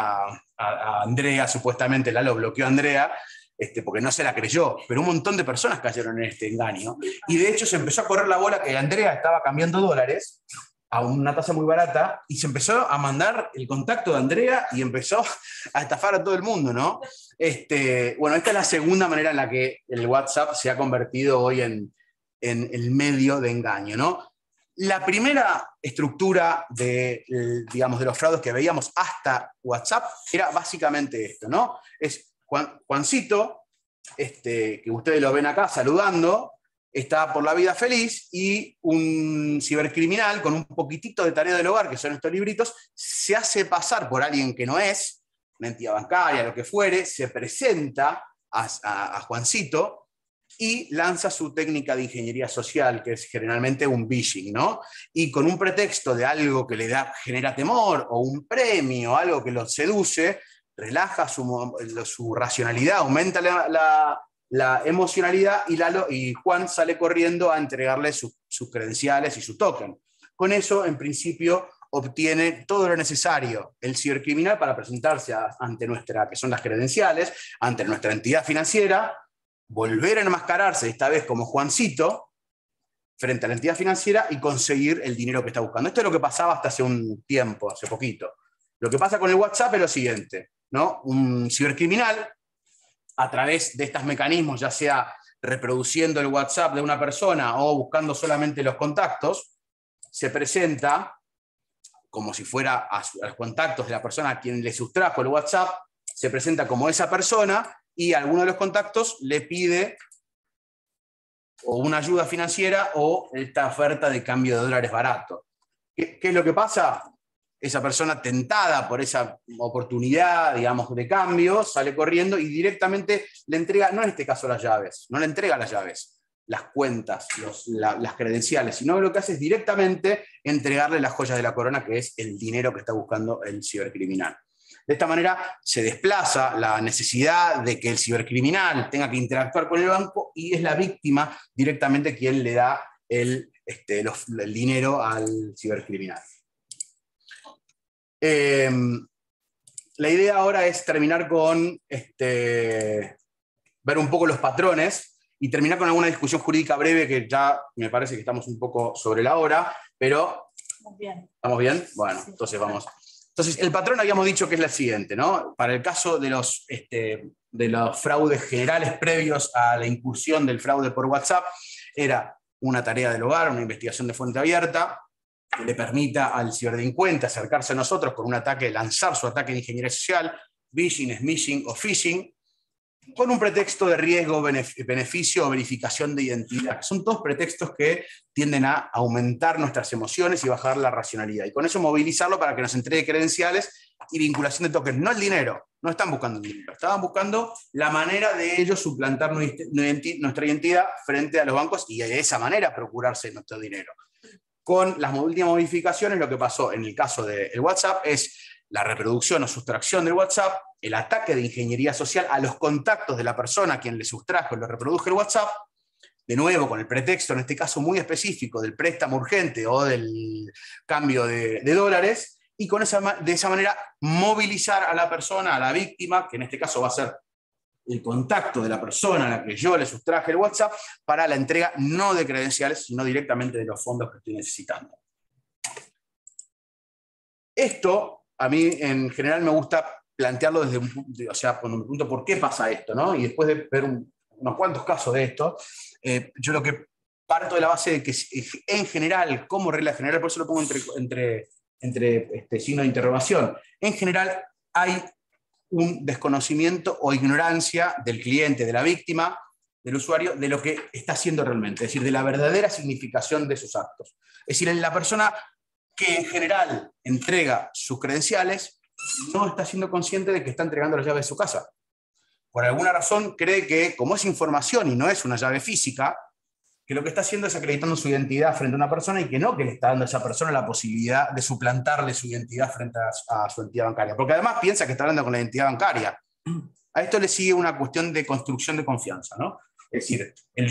a Andrea, supuestamente Lalo bloqueó a Andrea, porque no se la creyó, pero un montón de personas cayeron en este engaño. Y de hecho se empezó a correr la bola que Andrea estaba cambiando dólares a una tasa muy barata, y se empezó a mandar el contacto de Andrea y empezó a estafar a todo el mundo, ¿no? Bueno, esta es la segunda manera en la que el WhatsApp se ha convertido hoy en el medio de engaño, ¿no? La primera estructura de los fraudes que veíamos hasta WhatsApp era básicamente esto, ¿no? Es Juancito, que ustedes lo ven acá saludando, está por la vida feliz, y un cibercriminal con un poquitito de tarea del hogar, que son estos libritos, se hace pasar por alguien que no es, una entidad bancaria, lo que fuere, se presenta a Juancito y lanza su técnica de ingeniería social, que es generalmente un phishing, ¿no? Y con un pretexto de algo que genera temor, o un premio, algo que lo seduce, relaja su racionalidad, aumenta la emocionalidad, y Juan sale corriendo a entregarle sus credenciales y su token. Con eso, en principio, obtiene todo lo necesario el cibercriminal para presentarse ante que son las credenciales, ante nuestra entidad financiera, volver a enmascararse, esta vez como Juancito, frente a la entidad financiera, y conseguir el dinero que está buscando. Esto es lo que pasaba hasta hace un tiempo, hace poquito. Lo que pasa con el WhatsApp es lo siguiente, ¿no? Un cibercriminal, a través de estos mecanismos, ya sea reproduciendo el WhatsApp de una persona o buscando solamente los contactos, se presenta como si fuera a los contactos de la persona a quien le sustrajo el WhatsApp, se presenta como esa persona, y a alguno de los contactos le pide o una ayuda financiera o esta oferta de cambio de dólares barato. ¿Qué es lo que pasa? Esa persona, tentada por esa oportunidad, digamos, de cambio, sale corriendo y directamente le entrega, no en este caso las llaves, no le entrega las llaves, las cuentas, las credenciales, sino que lo que hace es directamente entregarle las joyas de la corona, que es el dinero que está buscando el cibercriminal. De esta manera se desplaza la necesidad de que el cibercriminal tenga que interactuar con el banco, y es la víctima directamente quien le da el dinero al cibercriminal. La idea ahora es terminar con ver un poco los patrones y terminar con alguna discusión jurídica breve, que ya me parece que estamos un poco sobre la hora, pero... ¿Estamos bien? Bueno, sí. Entonces vamos. Entonces, el patrón habíamos dicho que es la siguiente, ¿no? Para el caso de los fraudes generales previos a la incursión del fraude por WhatsApp, era una tarea del hogar, una investigación de fuente abierta, que le permita al ciberdelincuente acercarse a nosotros con un ataque, lanzar su ataque de ingeniería social, phishing, smishing o phishing, con un pretexto de riesgo, beneficio o verificación de identidad. Son todos pretextos que tienden a aumentar nuestras emociones y bajar la racionalidad. Y con eso movilizarlo para que nos entregue credenciales y vinculación de tokens. No el dinero, no están buscando el dinero, estaban buscando la manera de ellos suplantar nuestra identidad frente a los bancos y de esa manera procurarse nuestro dinero. Con las últimas modificaciones, lo que pasó en el caso del WhatsApp es la reproducción o sustracción del WhatsApp, el ataque de ingeniería social a los contactos de la persona a quien le sustrajo y le reprodujo el WhatsApp, de nuevo con el pretexto, en este caso muy específico, del préstamo urgente o del cambio de dólares, y de esa manera movilizar a la persona, a la víctima, que en este caso va a ser el contacto de la persona a la que yo le sustraje el WhatsApp para la entrega no de credenciales, sino directamente de los fondos que estoy necesitando. Esto, a mí en general me gusta plantearlo desde un punto, o sea, cuando me pregunto por qué pasa esto, ¿no? Y después de ver unos cuantos casos de esto, yo lo que parto de la base de que en general, como regla general, por eso lo pongo entre signo de interrogación, en general hay un desconocimiento o ignorancia del cliente, de la víctima, del usuario, de lo que está haciendo realmente, es decir, de la verdadera significación de sus actos. Es decir, la persona que en general entrega sus credenciales no está siendo consciente de que está entregando la llave de su casa. Por alguna razón cree que, como es información y no es una llave física, que lo que está haciendo es acreditando su identidad frente a una persona y que no que le está dando a esa persona la posibilidad de suplantarle su identidad frente a su entidad bancaria. Porque además piensa que está hablando con la entidad bancaria. A esto le sigue una cuestión de construcción de confianza, ¿no? Es decir, el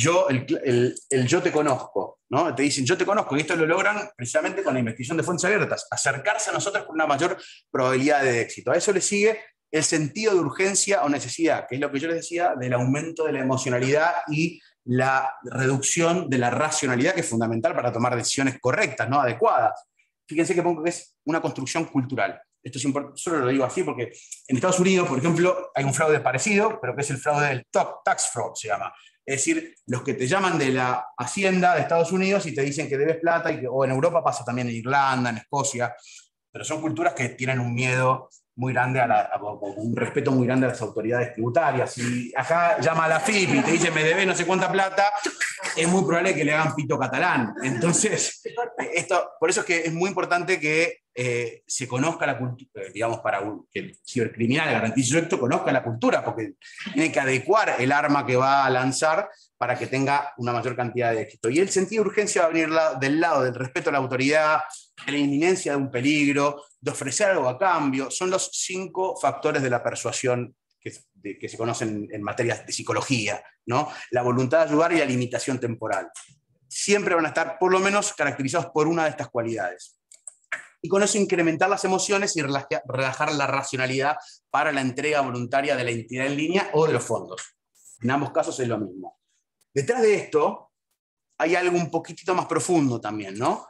yo te conozco, ¿no? Te dicen yo te conozco, y esto lo logran precisamente con la investigación de fuentes abiertas, acercarse a nosotros con una mayor probabilidad de éxito. A eso le sigue el sentido de urgencia o necesidad, que es lo que yo les decía del aumento de la emocionalidad y la reducción de la racionalidad, que es fundamental para tomar decisiones correctas, ¿no? Adecuadas. Fíjense que pongo que es una construcción cultural. Esto es importante, solo lo digo así porque en Estados Unidos, por ejemplo, hay un fraude parecido, pero que es el fraude del tax fraud, se llama. Es decir, los que te llaman de la Hacienda de Estados Unidos y te dicen que debes plata, o en Europa pasa también en Irlanda, en Escocia, pero son culturas que tienen un miedo muy grande, un respeto muy grande a las autoridades tributarias. Si acá llama a la FIP y te dice me debes no sé cuánta plata, es muy probable que le hagan pito catalán. Entonces, por eso es que es muy importante que se conozca la cultura, digamos, para que el cibercriminal garantice su éxito, conozca la cultura, porque tiene que adecuar el arma que va a lanzar para que tenga una mayor cantidad de éxito. Y el sentido de urgencia va a venir del lado del respeto a la autoridad, de la inminencia de un peligro, de ofrecer algo a cambio. Son los 5 factores de la persuasión que se conocen en materias de psicología, ¿no? La voluntad de ayudar y la limitación temporal. Siempre van a estar, por lo menos, caracterizados por una de estas cualidades. Y con eso incrementar las emociones y relajar la racionalidad para la entrega voluntaria de la entidad en línea o de los fondos. En ambos casos es lo mismo. Detrás de esto hay algo un poquitito más profundo también, ¿no?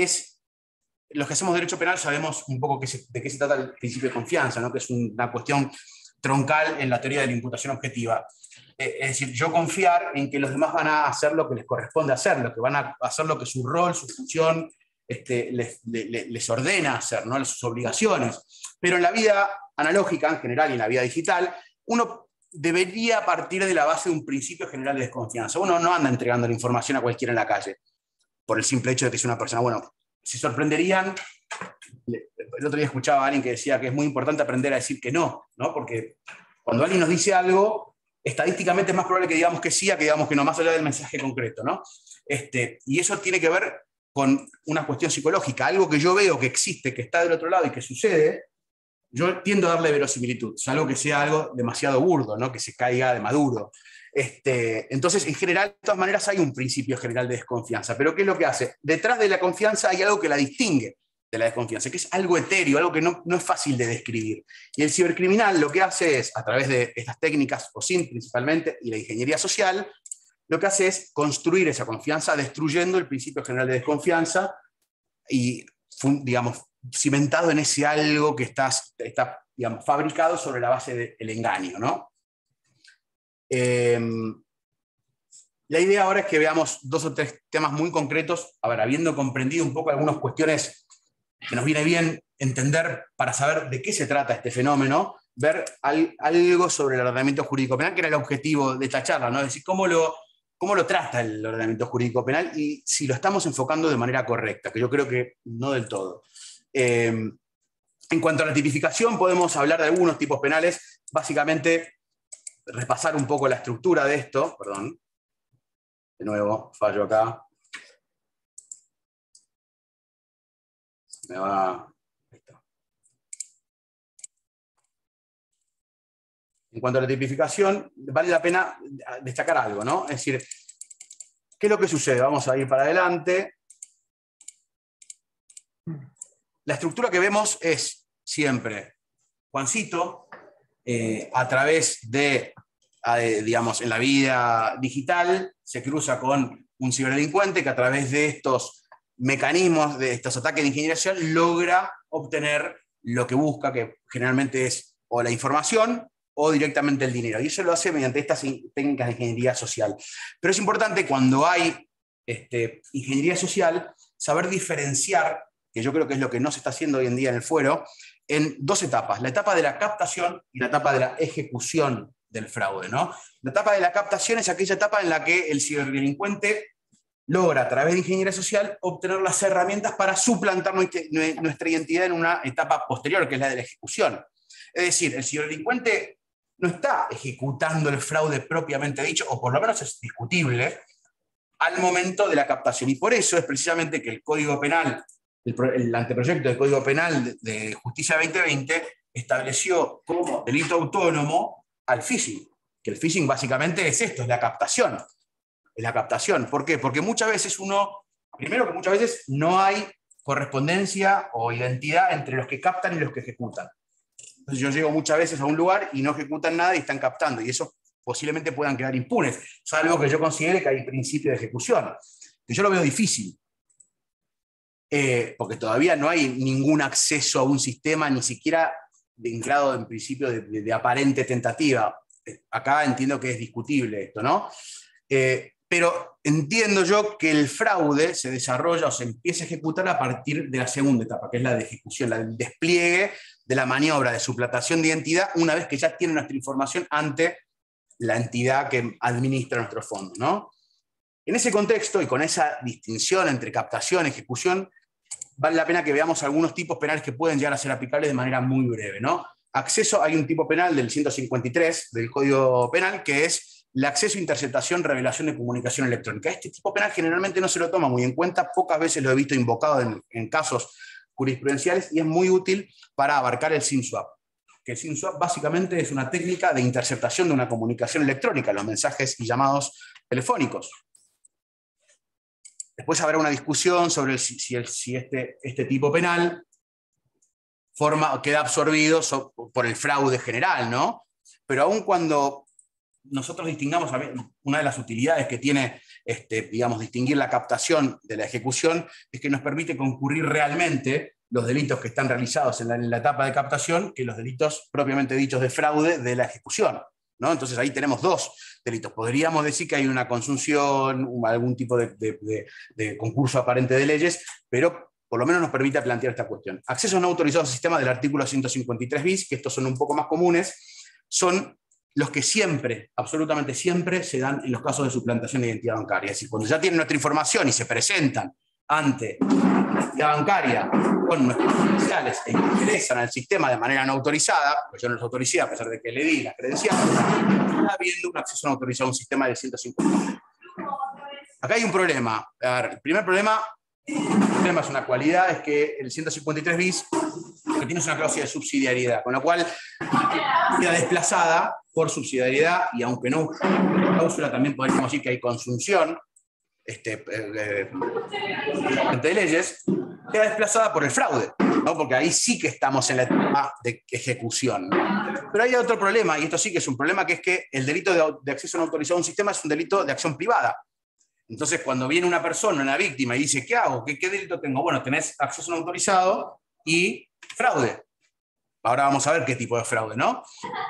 Los que hacemos derecho penal sabemos un poco de qué se trata el principio de confianza, ¿no? Que es una cuestión troncal en la teoría de la imputación objetiva. Es decir, yo confiar en que los demás van a hacer lo que les corresponde hacer, lo que van a hacer lo que su rol, su función les ordena hacer, ¿no? Sus obligaciones. Pero en la vida analógica, en general, y en la vida digital, uno debería partir de la base de un principio general de desconfianza. Uno no anda entregando la información a cualquiera en la calle, por el simple hecho de que es una persona. Bueno, se sorprenderían. El otro día escuchaba a alguien que decía que es muy importante aprender a decir que no, ¿no? Porque cuando alguien nos dice algo, estadísticamente es más probable que digamos que sí a que digamos que no, más allá del mensaje concreto, ¿no? Y eso tiene que ver con una cuestión psicológica, algo que yo veo que existe, que está del otro lado y que sucede, yo tiendo a darle verosimilitud, salvo que sea algo demasiado burdo, ¿no? Que se caiga de maduro. Entonces, en general, de todas maneras, hay un principio general de desconfianza. Pero ¿qué es lo que hace? Detrás de la confianza hay algo que la distingue de la desconfianza, que es algo etéreo, algo que no es fácil de describir. Y el cibercriminal lo que hace es, a través de estas técnicas, OSINT principalmente, y la ingeniería social, lo que hace es construir esa confianza destruyendo el principio general de desconfianza y, digamos, cimentado en ese algo que está digamos, fabricado sobre la base del engaño, ¿no? La idea ahora es que veamos 2 o 3 temas muy concretos, a ver, habiendo comprendido un poco algunas cuestiones que nos viene bien entender para saber de qué se trata este fenómeno, ver algo sobre el ordenamiento jurídico penal, que era el objetivo de esta charla, ¿no? Es decir, cómo lo trata el ordenamiento jurídico penal y si lo estamos enfocando de manera correcta, que yo creo que no del todo. En cuanto a la tipificación, podemos hablar de algunos tipos penales, básicamente repasar un poco la estructura de esto, perdón, de nuevo, fallo acá. Me va. Ahí está. En cuanto a la tipificación, vale la pena destacar algo, ¿no? Es decir, ¿qué es lo que sucede? Vamos a ir para adelante. La estructura que vemos es siempre Juancito, a través de digamos, en la vida digital, se cruza con un ciberdelincuente que a través de estos mecanismos, de estos ataques de ingeniería social, logra obtener lo que busca, que generalmente es o la información o directamente el dinero. Y eso lo hace mediante estas técnicas de ingeniería social. Pero es importante cuando hay ingeniería social, saber diferenciar, que yo creo que es lo que no se está haciendo hoy en día en el fuero, en dos etapas: la etapa de la captación y la etapa de la ejecución del fraude, ¿no? La etapa de la captación es aquella etapa en la que el ciberdelincuente logra, a través de ingeniería social, obtener las herramientas para suplantar nuestra identidad en una etapa posterior, que es la de la ejecución. Es decir, el ciberdelincuente no está ejecutando el fraude propiamente dicho, o por lo menos es discutible, al momento de la captación. Y por eso es precisamente que el Código Penal, el anteproyecto del Código Penal de Justicia 2020, estableció como delito autónomo al phishing. Que el phishing básicamente es esto, es la captación. Es la captación. ¿Por qué? Porque muchas veces primero que muchas veces no hay correspondencia o identidad entre los que captan y los que ejecutan. Entonces yo llego muchas veces a un lugar y no ejecutan nada y están captando, y eso posiblemente puedan quedar impunes, salvo que yo considere que hay principio de ejecución. Que yo lo veo difícil, porque todavía no hay ningún acceso a un sistema, ni siquiera en grado, en principio, de aparente tentativa. Acá entiendo que es discutible esto, ¿no? Pero entiendo yo que el fraude se desarrolla o se empieza a ejecutar a partir de la segunda etapa, que es la de ejecución, la del despliegue de la maniobra de suplantación de identidad, una vez que ya tiene nuestra información ante la entidad que administra nuestros fondos, ¿no? En ese contexto y con esa distinción entre captación y ejecución, vale la pena que veamos algunos tipos penales que pueden llegar a ser aplicables de manera muy breve, ¿no? Acceso, hay un tipo penal del 153 del Código Penal que es el acceso, interceptación, revelación de comunicación electrónica. Este tipo penal generalmente no se lo toma muy en cuenta, pocas veces lo he visto invocado en casos jurisprudenciales, y es muy útil para abarcar el SIM swap. Que el SIM swap básicamente es una técnica de interceptación de una comunicación electrónica, los mensajes y llamados telefónicos. Después habrá una discusión sobre si este tipo penal queda absorbido por el fraude general, ¿no? Pero aun cuando nosotros distingamos, una de las utilidades que tiene, digamos, distinguir la captación de la ejecución es que nos permite concurrir realmente los delitos que están realizados en la etapa de captación que los delitos propiamente dichos de fraude de la ejecución, ¿no? Entonces ahí tenemos dos delitos. Podríamos decir que hay una consunción, algún tipo de concurso aparente de leyes, pero por lo menos nos permite plantear esta cuestión. Accesos no autorizados al sistema del artículo 153 bis, que estos son un poco más comunes, son los que siempre, absolutamente siempre, se dan en los casos de suplantación de identidad bancaria. Es decir, cuando ya tienen nuestra información y se presentan ante la entidad bancaria con nuestros credenciales e ingresan al sistema de manera no autorizada, porque yo no los autoricé a pesar de que le di las credenciales, está habiendo un acceso no autorizado a un sistema de 153. Acá hay un problema. A ver, el primer problema es una cualidad, es que el 153 bis lo que tiene es una cláusula de subsidiariedad, con lo cual queda desplazada por subsidiariedad, y aunque no la cláusula, también podríamos decir que hay consunción de leyes, queda desplazada por el fraude, ¿no? Porque ahí sí que estamos en la etapa de ejecución. Pero hay otro problema, y esto sí que es un problema, que es que el delito de acceso no autorizado a un sistema es un delito de acción privada. Entonces, cuando viene una persona, una víctima, y dice, ¿qué hago? ¿Qué delito tengo? Bueno, tenés acceso no autorizado y fraude. Ahora vamos a ver qué tipo de fraude, ¿no?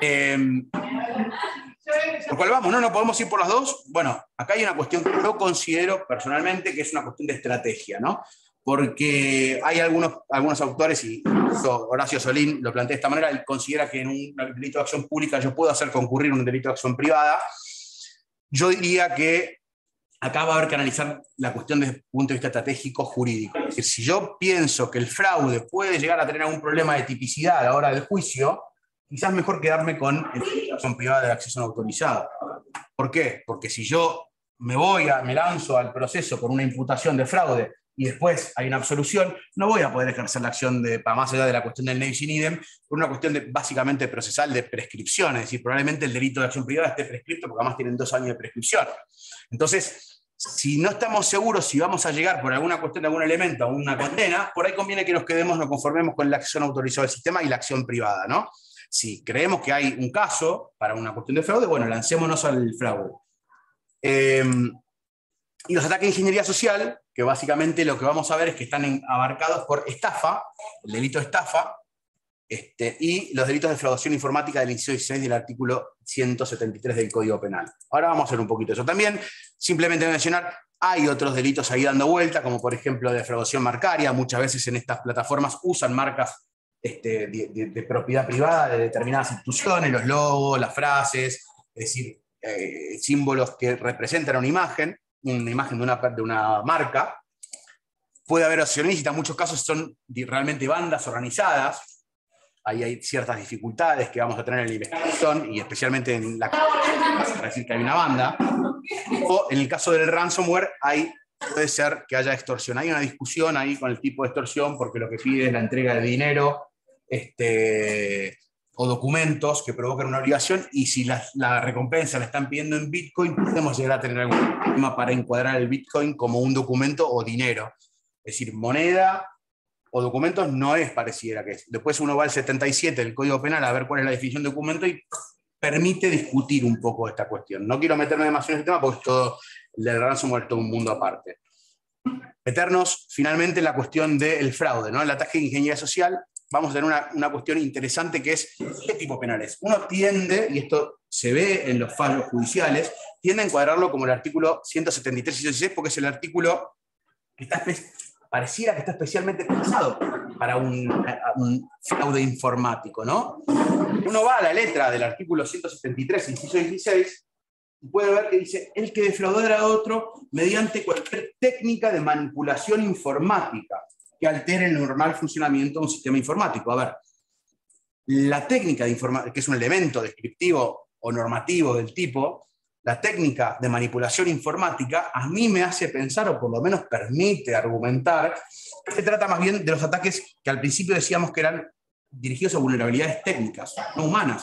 Por cual vamos, ¿no? ¿No podemos ir por las dos? Bueno, acá hay una cuestión que yo considero personalmente que es una cuestión de estrategia, ¿no? Porque hay algunos autores, y Horacio Solín lo plantea de esta manera, él considera que en un delito de acción pública yo puedo hacer concurrir un delito de acción privada. Yo diría que acá va a haber que analizar la cuestión desde el punto de vista estratégico jurídico. Es decir, si yo pienso que el fraude puede llegar a tener algún problema de tipicidad a la hora del juicio, quizás mejor quedarme con la acción privada de acceso no autorizado. ¿Por qué? Porque si yo me lanzo al proceso con una imputación de fraude y después hay una absolución, no voy a poder ejercer la acción más allá de la cuestión del nebis in idem, por una cuestión básicamente procesal de prescripción. Es decir, probablemente el delito de acción privada esté prescripto porque además tienen 2 años de prescripción. Entonces, si no estamos seguros si vamos a llegar por alguna cuestión de algún elemento a una condena, por ahí conviene que nos conformemos con la acción autorizada del sistema y la acción privada, ¿no? Si creemos que hay un caso para una cuestión de fraude, bueno, lancémonos al fraude. Y los ataques de ingeniería social, que básicamente lo que vamos a ver es que están abarcados por estafa, el delito de estafa, y los delitos de defraudación informática del inciso 16 del artículo 173 del Código Penal. Ahora vamos a hacer un poquito de eso también. Simplemente mencionar, hay otros delitos ahí dando vuelta, como por ejemplo defraudación marcaria. Muchas veces en estas plataformas usan marcas de propiedad privada de determinadas instituciones, los logos, las frases, es decir, símbolos que representan una imagen de una marca. Puede haber asociación ilícita, en muchos casos son realmente bandas organizadas. Ahí hay ciertas dificultades que vamos a tener en la investigación y especialmente en la para decir que hay una banda. O en el caso del ransomware, puede ser que haya extorsión. Hay una discusión ahí con el tipo de extorsión porque lo que pide es la entrega de dinero o documentos que provocan una obligación, y si la recompensa la están pidiendo en Bitcoin, podemos llegar a tener algún problema para encuadrar el Bitcoin como un documento o dinero. Es decir, moneda o documentos no es pareciera que es. Después uno va al 77 del Código Penal a ver cuál es la definición de documento y permite discutir un poco esta cuestión. No quiero meterme demasiado en este tema porque el del ransomware es todo un mundo aparte. Meternos finalmente en la cuestión del fraude, ¿no? El ataque de ingeniería social. Vamos a tener una cuestión interesante que es qué tipo penales. Uno tiende, y esto se ve en los fallos judiciales, tiende a encuadrarlo como el artículo 173 y 116 porque es el artículo que pareciera que está especialmente pensado para un fraude informático, ¿no? Uno va a la letra del artículo 173, inciso 16, y puede ver que dice, el que defraudara a otro mediante cualquier técnica de manipulación informática que altere el normal funcionamiento de un sistema informático. A ver, la técnica que es un elemento descriptivo o normativo del tipo, la técnica de manipulación informática a mí me hace pensar, o por lo menos permite argumentar, que se trata más bien de los ataques que al principio decíamos que eran dirigidos a vulnerabilidades técnicas, no humanas.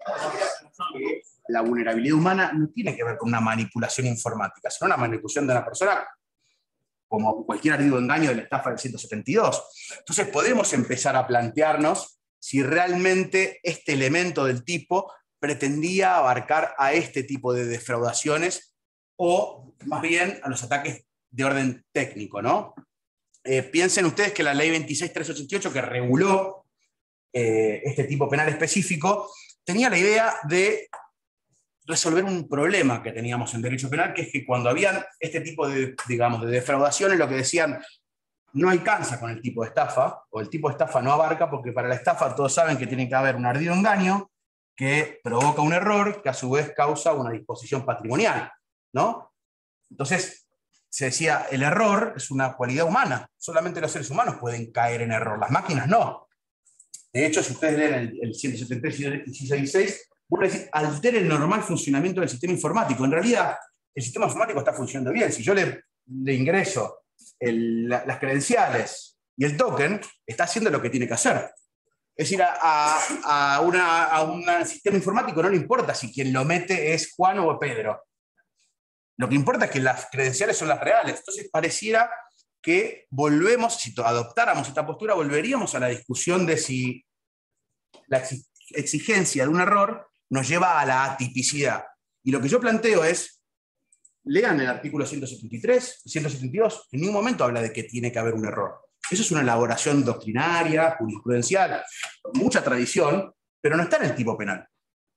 La vulnerabilidad humana no tiene que ver con una manipulación informática, sino una manipulación de una persona, como cualquier ardido engaño de la estafa del 172. Entonces podemos empezar a plantearnos si realmente este elemento del tipo pretendía abarcar a este tipo de defraudaciones o más bien a los ataques de orden técnico, ¿no? Piensen ustedes que la ley 26.388 que reguló este tipo penal específico tenía la idea de resolver un problema que teníamos en derecho penal, que es que cuando habían este tipo de defraudaciones, lo que decían, no alcanza con el tipo de estafa, o el tipo de estafa no abarca, porque para la estafa todos saben que tiene que haber un ardido engaño, que provoca un error, que a su vez causa una disposición patrimonial, ¿no? Entonces, se decía, el error es una cualidad humana, solamente los seres humanos pueden caer en error, las máquinas no. De hecho, si ustedes leen el 173 y 116, vuelve a decir, altera el normal funcionamiento del sistema informático. En realidad, el sistema informático está funcionando bien. Si yo le ingreso las credenciales y el token, está haciendo lo que tiene que hacer. Es decir, a un sistema informático no le importa si quien lo mete es Juan o Pedro. Lo que importa es que las credenciales son las reales. Entonces pareciera que volvemos, si adoptáramos esta postura, volveríamos a la discusión de si la exigencia de un error nos lleva a la atipicidad. Y lo que yo planteo es, lean el artículo 173, 172, en ningún momento habla de que tiene que haber un error. Eso es una elaboración doctrinaria, jurisprudencial, con mucha tradición, pero no está en el tipo penal.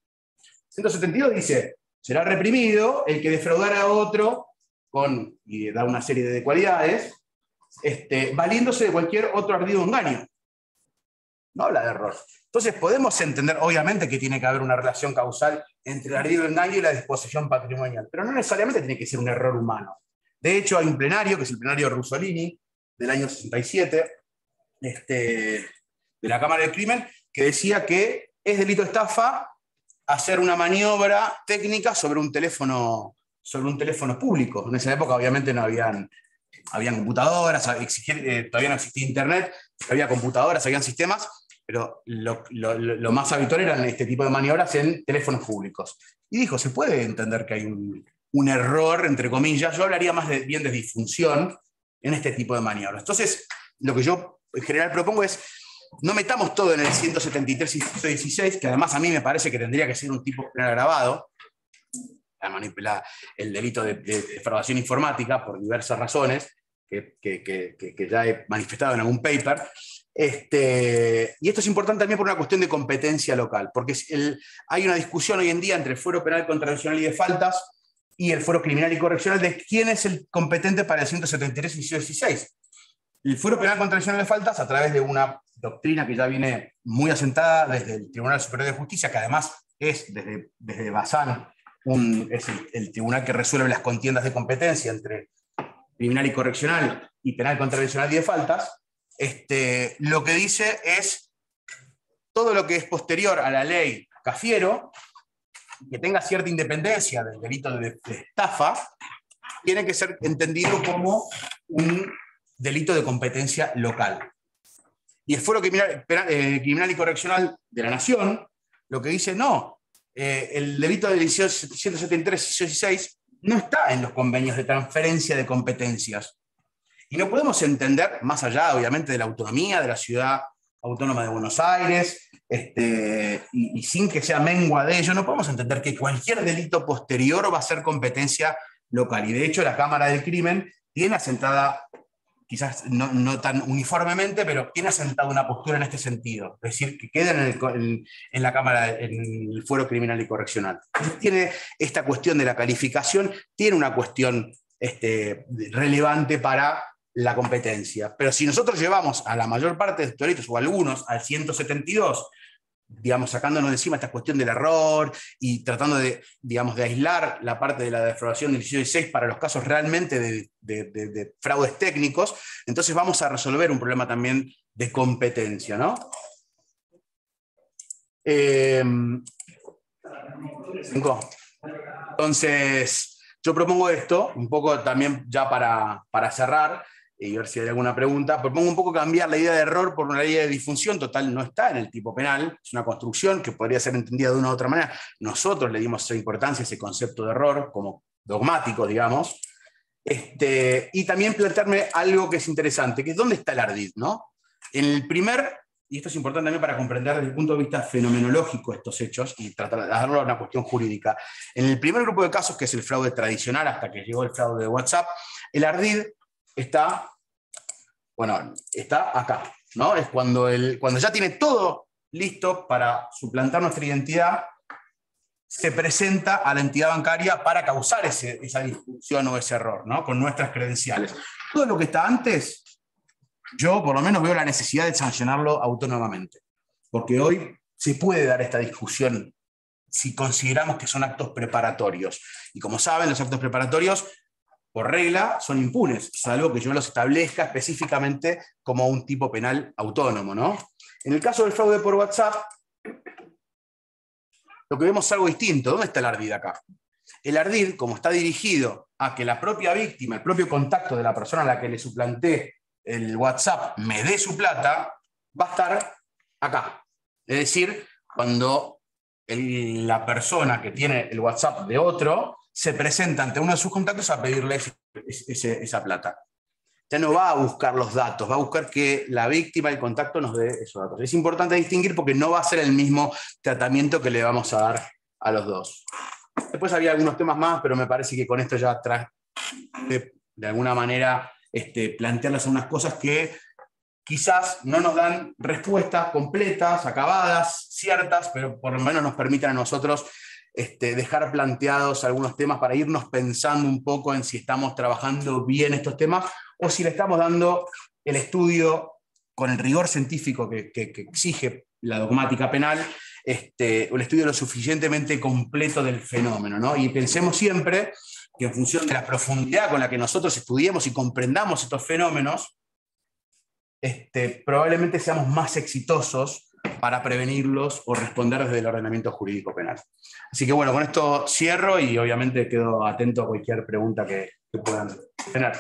172 dice, será reprimido el que defraudara a otro y da una serie de cualidades, valiéndose de cualquier otro ardido engaño. No habla de error. Entonces podemos entender, obviamente, que tiene que haber una relación causal entre el ardido engaño y la disposición patrimonial, pero no necesariamente tiene que ser un error humano. De hecho, hay un plenario, que es el plenario de Rusolini, del año 67, de la Cámara del Crimen, que decía que es delito de estafa hacer una maniobra técnica sobre un teléfono público. En esa época, obviamente, no habían computadoras, todavía no existía internet, había computadoras, habían sistemas, pero lo más habitual eran este tipo de maniobras en teléfonos públicos. Y dijo, se puede entender que hay un error, entre comillas, yo hablaría más bien de disfunción en este tipo de maniobras. Entonces, lo que yo en general propongo es, no metamos todo en el 173 y 116, que además a mí me parece que tendría que ser un tipo penal agravado, el delito de defraudación informática, por diversas razones, que ya he manifestado en algún paper. Y esto es importante también por una cuestión de competencia local, porque hay una discusión hoy en día entre el fuero penal contravencional y de faltas y el fuero criminal y correccional de quién es el competente para el 173 y 116. El fuero penal contravencional de faltas, a través de una doctrina que ya viene muy asentada desde el Tribunal Superior de Justicia, que además es desde Bazán, es el tribunal que resuelve las contiendas de competencia entre criminal y correccional y penal contravencional y de faltas, lo que dice es todo lo que es posterior a la ley Cafiero, que tenga cierta independencia del delito de estafa, tiene que ser entendido como un delito de competencia local. Y el fuero criminal y correccional de la Nación lo que dice, no, el delito del 173 y 116 no está en los convenios de transferencia de competencias. Y no podemos entender, más allá, obviamente, de la autonomía de la Ciudad Autónoma de Buenos Aires, y sin que sea mengua de ello, no podemos entender que cualquier delito posterior va a ser competencia local. Y de hecho, la Cámara del Crimen tiene asentada, quizás no tan uniformemente, pero tiene asentada una postura en este sentido. Es decir, que queda en la Cámara, en el fuero criminal y correccional. Entonces, tiene esta cuestión de la calificación, tiene una cuestión relevante para la competencia. Pero si nosotros llevamos a la mayor parte de estos delitos, o algunos, al 172, digamos, sacándonos de encima esta cuestión del error y tratando de aislar la parte de la defraudación del 16 para los casos realmente de fraudes técnicos, entonces vamos a resolver un problema también de competencia, ¿no? Entonces, yo propongo esto, un poco también ya para cerrar, y ver si hay alguna pregunta. Propongo un poco cambiar la idea de error por una idea de disfunción. Total, no está en el tipo penal, es una construcción que podría ser entendida de una u otra manera. Nosotros le dimos importancia a ese concepto de error como dogmático, digamos. Y también plantearme algo que es interesante, que es dónde está el ardid, ¿no? En el primer, y esto es importante también para comprender desde el punto de vista fenomenológico estos hechos y tratar de darlo a una cuestión jurídica. En el primer grupo de casos, que es el fraude tradicional, hasta que llegó el fraude de WhatsApp, el ardid está acá, ¿no? Es cuando ya tiene todo listo para suplantar nuestra identidad, se presenta a la entidad bancaria para causar esa disfunción o ese error, ¿no? Con nuestras credenciales. Todo lo que está antes, yo por lo menos veo la necesidad de sancionarlo autónomamente, porque hoy se puede dar esta discusión si consideramos que son actos preparatorios. Y como saben, los actos preparatorios, por regla, son impunes, salvo que yo los establezca específicamente como un tipo penal autónomo, ¿no? En el caso del fraude por WhatsApp, lo que vemos es algo distinto. ¿Dónde está el ardid acá? El ardid, como está dirigido a que la propia víctima, el propio contacto de la persona a la que le suplanté el WhatsApp me dé su plata, va a estar acá. Es decir, cuando la persona que tiene el WhatsApp de otro se presenta ante uno de sus contactos a pedirle esa plata. Ya no va a buscar los datos, va a buscar que la víctima, el contacto, nos dé esos datos. Es importante distinguir porque no va a ser el mismo tratamiento que le vamos a dar a los dos. Después había algunos temas más, pero me parece que con esto ya de alguna manera plantearles unas cosas que quizás no nos dan respuestas completas, acabadas, ciertas, pero por lo menos nos permitan a nosotros dejar planteados algunos temas para irnos pensando un poco en si estamos trabajando bien estos temas o si le estamos dando el estudio con el rigor científico que exige la dogmática penal, o el estudio lo suficientemente completo del fenómeno, ¿no? Y pensemos siempre que en función de la profundidad con la que nosotros estudiemos y comprendamos estos fenómenos, probablemente seamos más exitosos para prevenirlos o responder desde el ordenamiento jurídico penal. Así que bueno, con esto cierro y obviamente quedo atento a cualquier pregunta que puedan tener.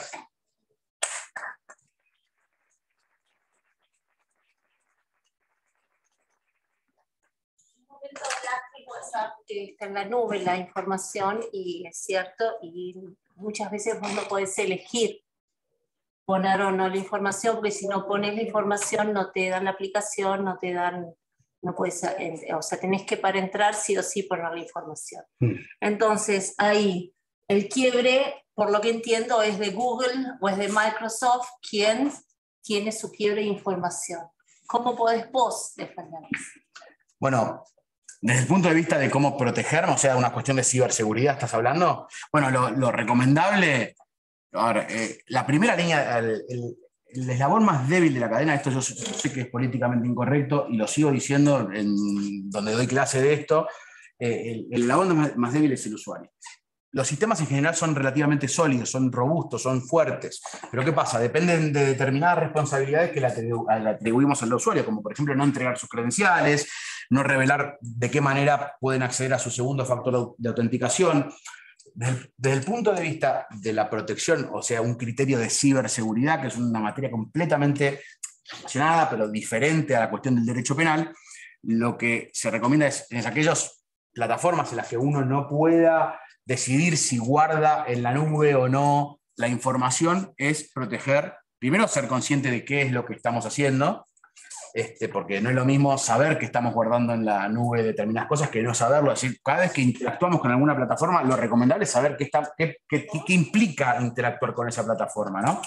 WhatsApp está en la nube la información y es cierto, y muchas veces vos no podés elegir poner o no la información, porque si no pones la información no te dan la aplicación, no te dan, no puedes, o sea, tenés que para entrar sí o sí poner la información. Entonces, ahí el quiebre, por lo que entiendo, es de Google o es de Microsoft quien tiene su quiebre de información. ¿Cómo podés vos defenderlo? Bueno, desde el punto de vista de cómo protegernos, o sea, una cuestión de ciberseguridad, ¿estás hablando? Bueno, lo recomendable, ahora, la primera línea, el eslabón más débil de la cadena, esto yo sé que es políticamente incorrecto y lo sigo diciendo en donde doy clase de esto, el eslabón más débil es el usuario. Los sistemas en general son relativamente sólidos, son robustos, son fuertes, pero ¿qué pasa? Dependen de determinadas responsabilidades que le atribuimos al usuario, como por ejemplo no entregar sus credenciales, no revelar de qué manera pueden acceder a su segundo factor de autenticación. Desde el punto de vista de la protección, o sea, un criterio de ciberseguridad, que es una materia completamente relacionada, pero diferente a la cuestión del derecho penal, lo que se recomienda es en aquellas plataformas en las que uno no pueda decidir si guarda en la nube o no la información, es proteger, primero ser consciente de qué es lo que estamos haciendo, porque no es lo mismo saber que estamos guardando en la nube determinadas cosas que no saberlo. Es decir, cada vez que interactuamos con alguna plataforma, lo recomendable es saber qué implica interactuar con esa plataforma, ¿no?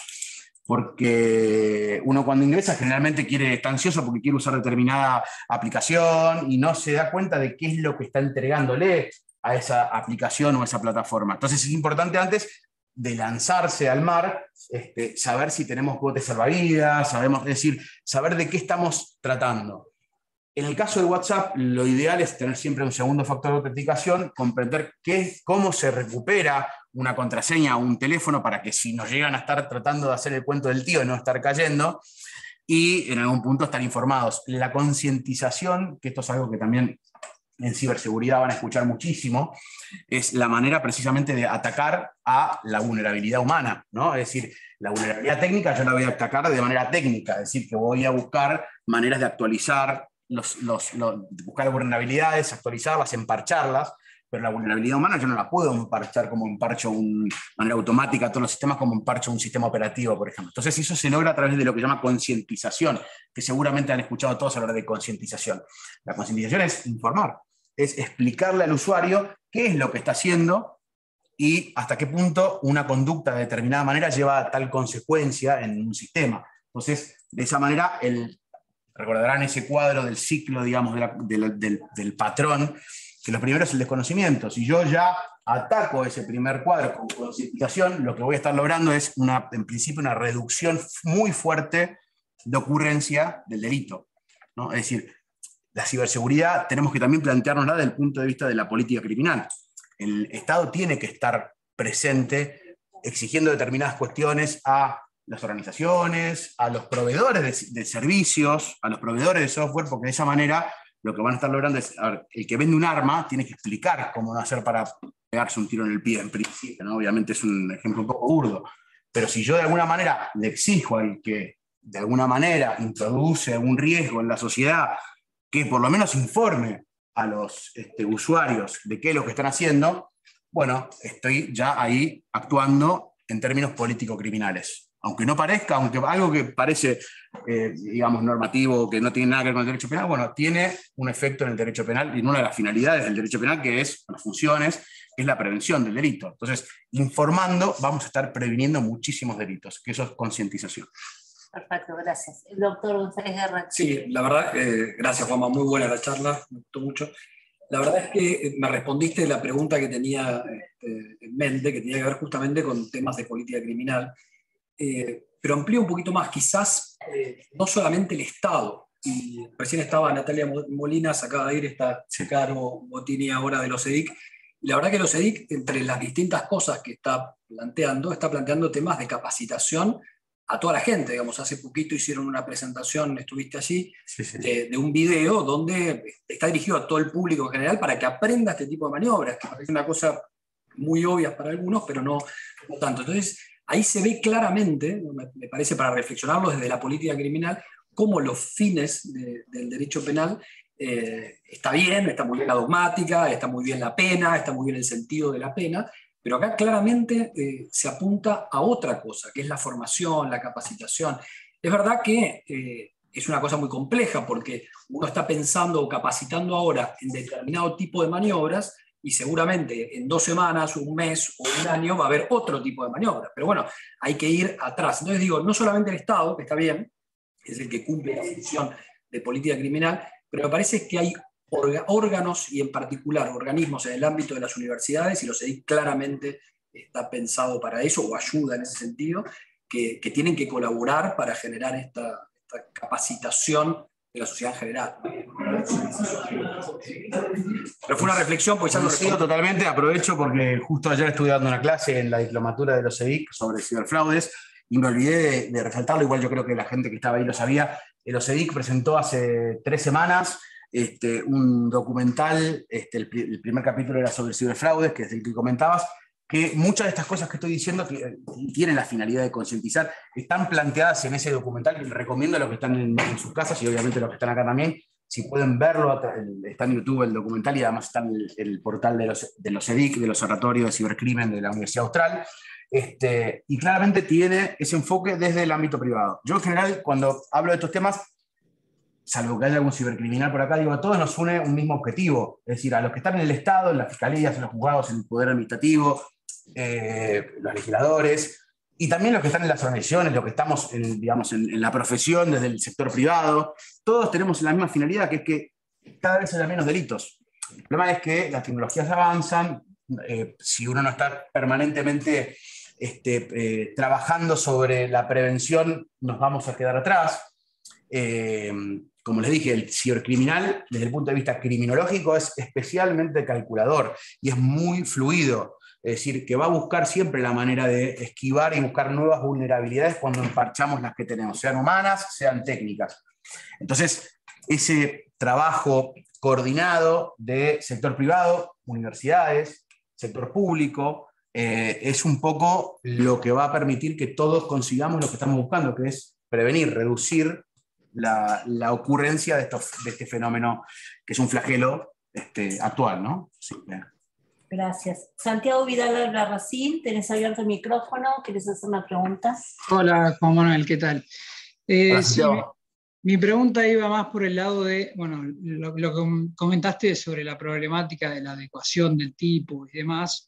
Porque uno cuando ingresa generalmente está ansioso porque quiere usar determinada aplicación y no se da cuenta de qué es lo que está entregándole a esa aplicación o a esa plataforma. Entonces es importante antes de lanzarse al mar, saber si tenemos botes salvavidas, es decir, saber de qué estamos tratando. En el caso de WhatsApp, lo ideal es tener siempre un segundo factor de autenticación, comprender cómo se recupera una contraseña o un teléfono para que si nos llegan a estar tratando de hacer el cuento del tío, no estar cayendo, y en algún punto estar informados. La concientización, que esto es algo que también en ciberseguridad van a escuchar muchísimo, es la manera precisamente de atacar a la vulnerabilidad humana, ¿no? Es decir, la vulnerabilidad técnica yo la voy a atacar de manera técnica, es decir, que voy a buscar maneras de actualizar, buscar vulnerabilidades, actualizarlas, emparcharlas, pero la vulnerabilidad humana yo no la puedo emparchar como emparcho de manera automática todos los sistemas, como emparcho un sistema operativo, por ejemplo. Entonces eso se logra a través de lo que se llama concientización, que seguramente han escuchado todos hablar de concientización. La concientización es informar, es explicarle al usuario qué es lo que está haciendo y hasta qué punto una conducta de determinada manera lleva a tal consecuencia en un sistema. Entonces, de esa manera, recordarán ese cuadro del ciclo, digamos, del patrón, que lo primero es el desconocimiento. Si yo ya ataco ese primer cuadro con concientización, lo que voy a estar logrando es, en principio, una reducción muy fuerte de ocurrencia del delito, ¿no? Es decir, la ciberseguridad tenemos que también planteárnosla desde el punto de vista de la política criminal. El Estado tiene que estar presente exigiendo determinadas cuestiones a las organizaciones, a los proveedores de servicios, a los proveedores de software, porque de esa manera lo que van a estar logrando es, el que vende un arma tiene que explicar cómo hacer para pegarse un tiro en el pie, en principio, ¿no? Obviamente es un ejemplo un poco burdo, pero si yo de alguna manera le exijo al que de alguna manera introduce algún riesgo en la sociedad, que por lo menos informe a los usuarios de qué es lo que están haciendo, bueno, estoy ya ahí actuando en términos político-criminales. Aunque no parezca, aunque algo que parece, digamos, normativo, que no tiene nada que ver con el derecho penal, bueno, tiene un efecto en el derecho penal y en una de las finalidades del derecho penal, que es, las funciones, es la prevención del delito. Entonces, informando, vamos a estar previniendo muchísimos delitos, que eso es concientización. Perfecto, gracias. El doctor González Guerra. Sí, la verdad, gracias Juanma, muy buena la charla, me gustó mucho. La verdad es que me respondiste la pregunta que tenía en mente, que tenía que ver justamente con temas de política criminal, pero amplío un poquito más, quizás no solamente el Estado, y recién estaba Natalia Molina, acaba de ir, está Caro Bottini ahora de los EDIC, y la verdad que los EDIC, entre las distintas cosas que está planteando temas de capacitación a toda la gente. Digamos, hace poquito hicieron una presentación, estuviste allí, sí. De un video donde está dirigido a todo el público en general para que aprenda este tipo de maniobras, que parece una cosa muy obvia para algunos, pero no tanto. Entonces, ahí se ve claramente, me parece, para reflexionarlo desde la política criminal, cómo los fines del derecho penal está muy bien la dogmática, está muy bien la pena, está muy bien el sentido de la pena, Pero acá claramente se apunta a otra cosa, que es la formación, la capacitación. Es verdad que es una cosa muy compleja porque uno está pensando o capacitando ahora en determinado tipo de maniobras y seguramente en 2 semanas, un mes o un año va a haber otro tipo de maniobras. Pero bueno, hay que ir atrás. Entonces digo, no solamente el Estado, que está bien, es el que cumple la función de política criminal, pero me parece que hay órganos y en particular organismos en el ámbito de las universidades, y los CEDIC claramente está pensado para eso o ayuda en ese sentido, que tienen que colaborar para generar esta capacitación de la sociedad en general. Pero fue una reflexión, pues ya lo Coincido totalmente, aprovecho porque justo ayer estuve dando una clase en la diplomatura de los CEDIC sobre ciberfraudes y me olvidé de resaltarlo, igual yo creo que la gente que estaba ahí lo sabía. El OCEDIC presentó hace 3 semanas un documental, el primer capítulo era sobre ciberfraudes, que es el que comentabas, que muchas de estas cosas que estoy diciendo tienen la finalidad de concientizar, están planteadas en ese documental, que les recomiendo a los que están en sus casas y obviamente los que están acá también, si pueden verlo, está en YouTube el documental y además está en el portal de los CEDIC, del Observatorio de Cibercrimen de la Universidad Austral, y claramente tiene ese enfoque desde el ámbito privado. Yo en general, cuando hablo de estos temas, salvo que haya algún cibercriminal por acá, digo, a todos nos une un mismo objetivo, es decir, a los que están en el Estado, en las fiscalías, en los juzgados, en el poder administrativo, los legisladores, y también los que están en las organizaciones, los que estamos en la profesión, desde el sector privado, todos tenemos la misma finalidad, que es que cada vez haya menos delitos. El problema es que las tecnologías avanzan, si uno no está permanentemente trabajando sobre la prevención, nos vamos a quedar atrás. Como les dije, el cibercriminal, desde el punto de vista criminológico, es especialmente calculador y es muy fluido. Es decir, que va a buscar siempre la manera de esquivar y buscar nuevas vulnerabilidades cuando emparchamos las que tenemos, sean humanas, sean técnicas. Entonces, ese trabajo coordinado de sector privado, universidades, sector público, es un poco lo que va a permitir que todos consigamos lo que estamos buscando, que es prevenir, reducir la ocurrencia de este fenómeno que es un flagelo actual, ¿no? Sí, bien. Gracias. Santiago Vidal Albarracín, tenés abierto el micrófono, ¿querés hacer una pregunta? Hola, Juan Manuel, ¿qué tal? Hola, Sí, mi pregunta iba más por el lado de, bueno, lo que comentaste sobre la problemática de la adecuación del tipo y demás.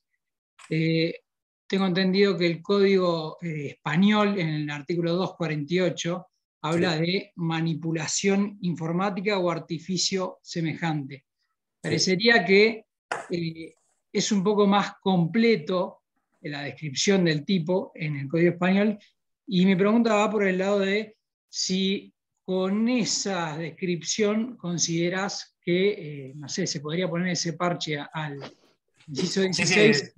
Tengo entendido que el código español, en el artículo 248, habla de manipulación informática o artificio semejante. Parecería que es un poco más completo la descripción del tipo en el Código Español, y mi pregunta va por el lado de si con esa descripción consideras que, no sé, se podría poner ese parche al inciso 16. Sí.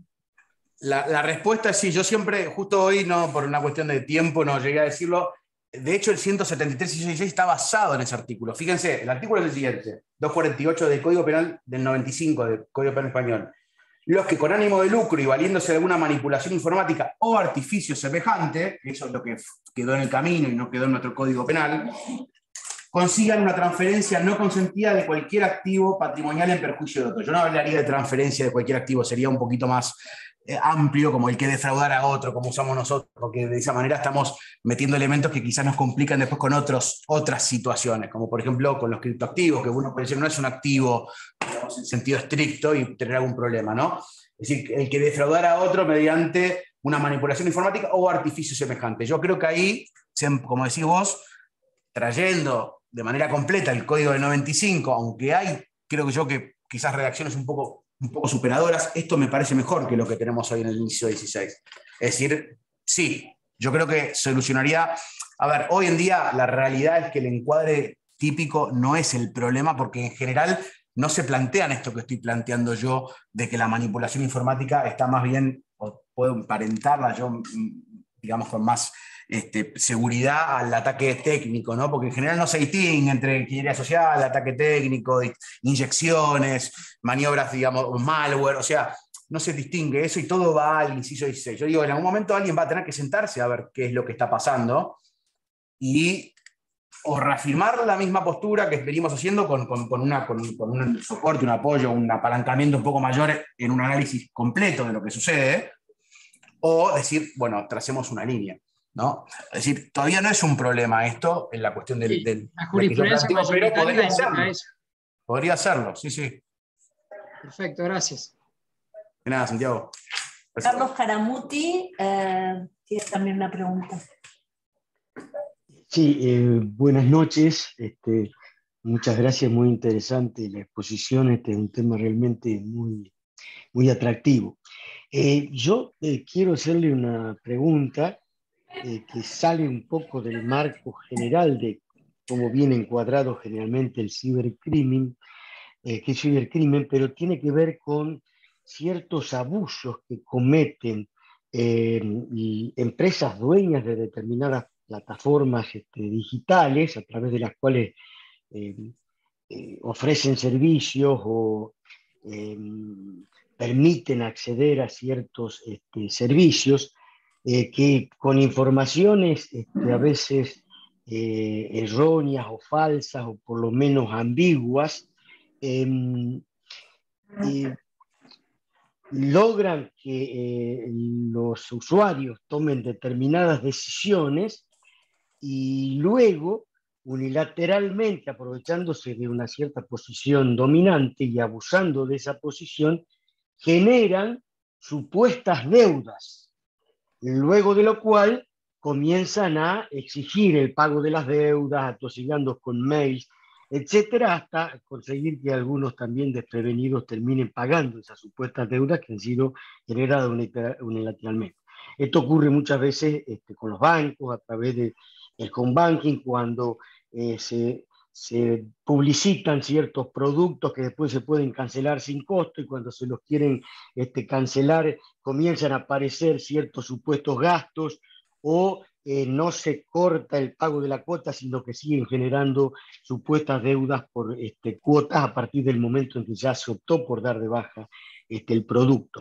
La respuesta es sí. Yo siempre, justo hoy, no por una cuestión de tiempo, no llegué a decirlo. De hecho, el 173 y 116 está basado en ese artículo. Fíjense, el artículo es el siguiente: 248 del Código Penal del 95, del Código Penal Español. Los que con ánimo de lucro y valiéndose de alguna manipulación informática o artificio semejante, eso es lo que quedó en el camino y no quedó en nuestro Código Penal, consigan una transferencia no consentida de cualquier activo patrimonial en perjuicio de otro. Yo no hablaría de transferencia de cualquier activo, sería un poquito más amplio, como el que defraudar a otro, como usamos nosotros, porque de esa manera estamos metiendo elementos que quizás nos complican después con otras situaciones, como por ejemplo con los criptoactivos, que uno puede decir no es un activo, digamos, en sentido estricto y tener algún problema, ¿no? Es decir, el que defraudar a otro mediante una manipulación informática o artificio semejante. Yo creo que ahí, como decís vos, trayendo de manera completa el código del 95, aunque hay, creo que yo, que quizás redacciones un poco superadoras, esto me parece mejor que lo que tenemos hoy en el inicio 16. Es decir, sí, yo creo que solucionaría. A ver, hoy en día la realidad es que el encuadre típico no es el problema, porque en general no se plantean esto que estoy planteando yo, de que la manipulación informática está más bien, o puedo emparentarla yo, digamos, con más seguridad al ataque técnico, ¿no? Porque en general no se distingue entre ingeniería social, ataque técnico, inyecciones, maniobras, digamos, malware, o sea, no se distingue eso y todo va al inciso 16. Yo digo, en algún momento alguien va a tener que sentarse a ver qué es lo que está pasando y o reafirmar la misma postura que venimos haciendo con un soporte, un apoyo, un apalancamiento un poco mayor en un análisis completo de lo que sucede, o decir, bueno, tracemos una línea, ¿no? Es decir, todavía no es un problema esto en la cuestión Sí, la de que yo jurisprudencia planteo, pero mayoritaria podría indica hacerlo. eso. Podría hacerlo, sí, sí. Perfecto, gracias. De nada, Santiago. Gracias. Carlos Caramuti tiene también una pregunta. Sí, buenas noches. Muchas gracias, muy interesante la exposición. Este es un tema realmente muy, muy atractivo. Yo quiero hacerle una pregunta que sale un poco del marco general de cómo viene encuadrado generalmente el cibercrimen, que es cibercrimen, pero tiene que ver con ciertos abusos que cometen y empresas dueñas de determinadas plataformas digitales a través de las cuales eh, ofrecen servicios o eh, permiten acceder a ciertos servicios que con informaciones a veces erróneas o falsas o por lo menos ambiguas, eh, logran que los usuarios tomen determinadas decisiones y luego, unilateralmente, aprovechándose de una cierta posición dominante y abusando de esa posición, generan supuestas deudas, luego de lo cual comienzan a exigir el pago de las deudas, atosigando con mails, etcétera, hasta conseguir que algunos también desprevenidos terminen pagando esas supuestas deudas que han sido generadas unilateralmente. Esto ocurre muchas veces con los bancos, a través del home banking, cuando se publicitan ciertos productos que después se pueden cancelar sin costo y cuando se los quieren cancelar comienzan a aparecer ciertos supuestos gastos o no se corta el pago de la cuota, sino que siguen generando supuestas deudas por cuotas a partir del momento en que ya se optó por dar de baja el producto.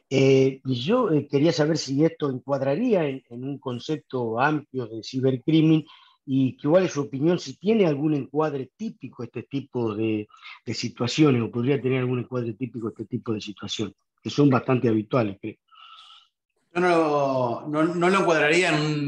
Yo quería saber si esto encuadraría en un concepto amplio de cibercrimen y cuál es su opinión, si tiene algún encuadre típico este tipo de situaciones, o podría tener algún encuadre típico este tipo de situaciones, que son bastante habituales, creo. Yo no lo encuadraría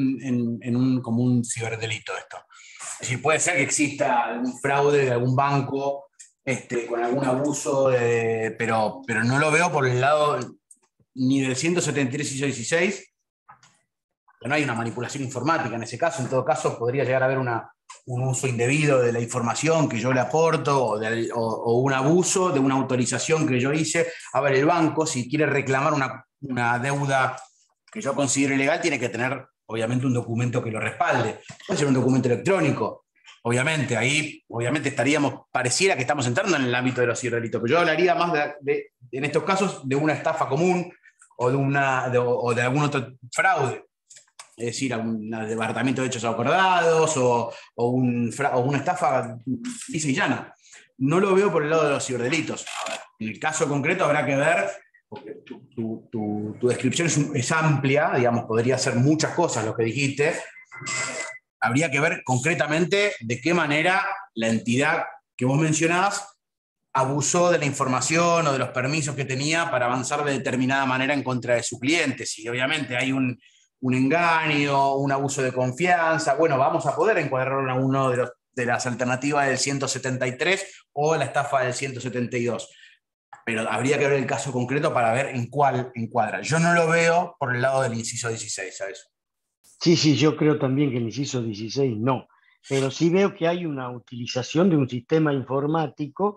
como un ciberdelito esto. Es decir, puede ser que exista algún fraude de algún banco con algún abuso, pero no lo veo por el lado ni del 173 ISO 16, que no hay una manipulación informática en ese caso. En todo caso, podría llegar a haber un uso indebido de la información que yo le aporto o un abuso de una autorización que yo hice. A ver, el banco, si quiere reclamar una deuda que yo considero ilegal, tiene que tener, obviamente, un documento que lo respalde. Puede ser un documento electrónico. Obviamente, ahí pareciera que estamos entrando en el ámbito de los ciberdelitos, pero yo hablaría más en estos casos de una estafa común o de algún otro fraude. Es decir, un desbaratamiento de hechos acordados o una estafa lisa y llana. No lo veo por el lado de los ciberdelitos. En el caso concreto habrá que ver, porque tu descripción es amplia, digamos, podría ser muchas cosas lo que dijiste. Habría que ver concretamente de qué manera la entidad que vos mencionabas abusó de la información o de los permisos que tenía para avanzar de determinada manera en contra de su cliente. Si obviamente hay un engaño, un abuso de confianza, bueno, vamos a poder encuadrarlo en uno de las alternativas del 173 o la estafa del 172. Pero habría que ver el caso concreto para ver en cuál encuadra. Yo no lo veo por el lado del inciso 16, ¿sabes? Sí, yo creo también que el inciso 16 no, pero sí veo que hay una utilización de un sistema informático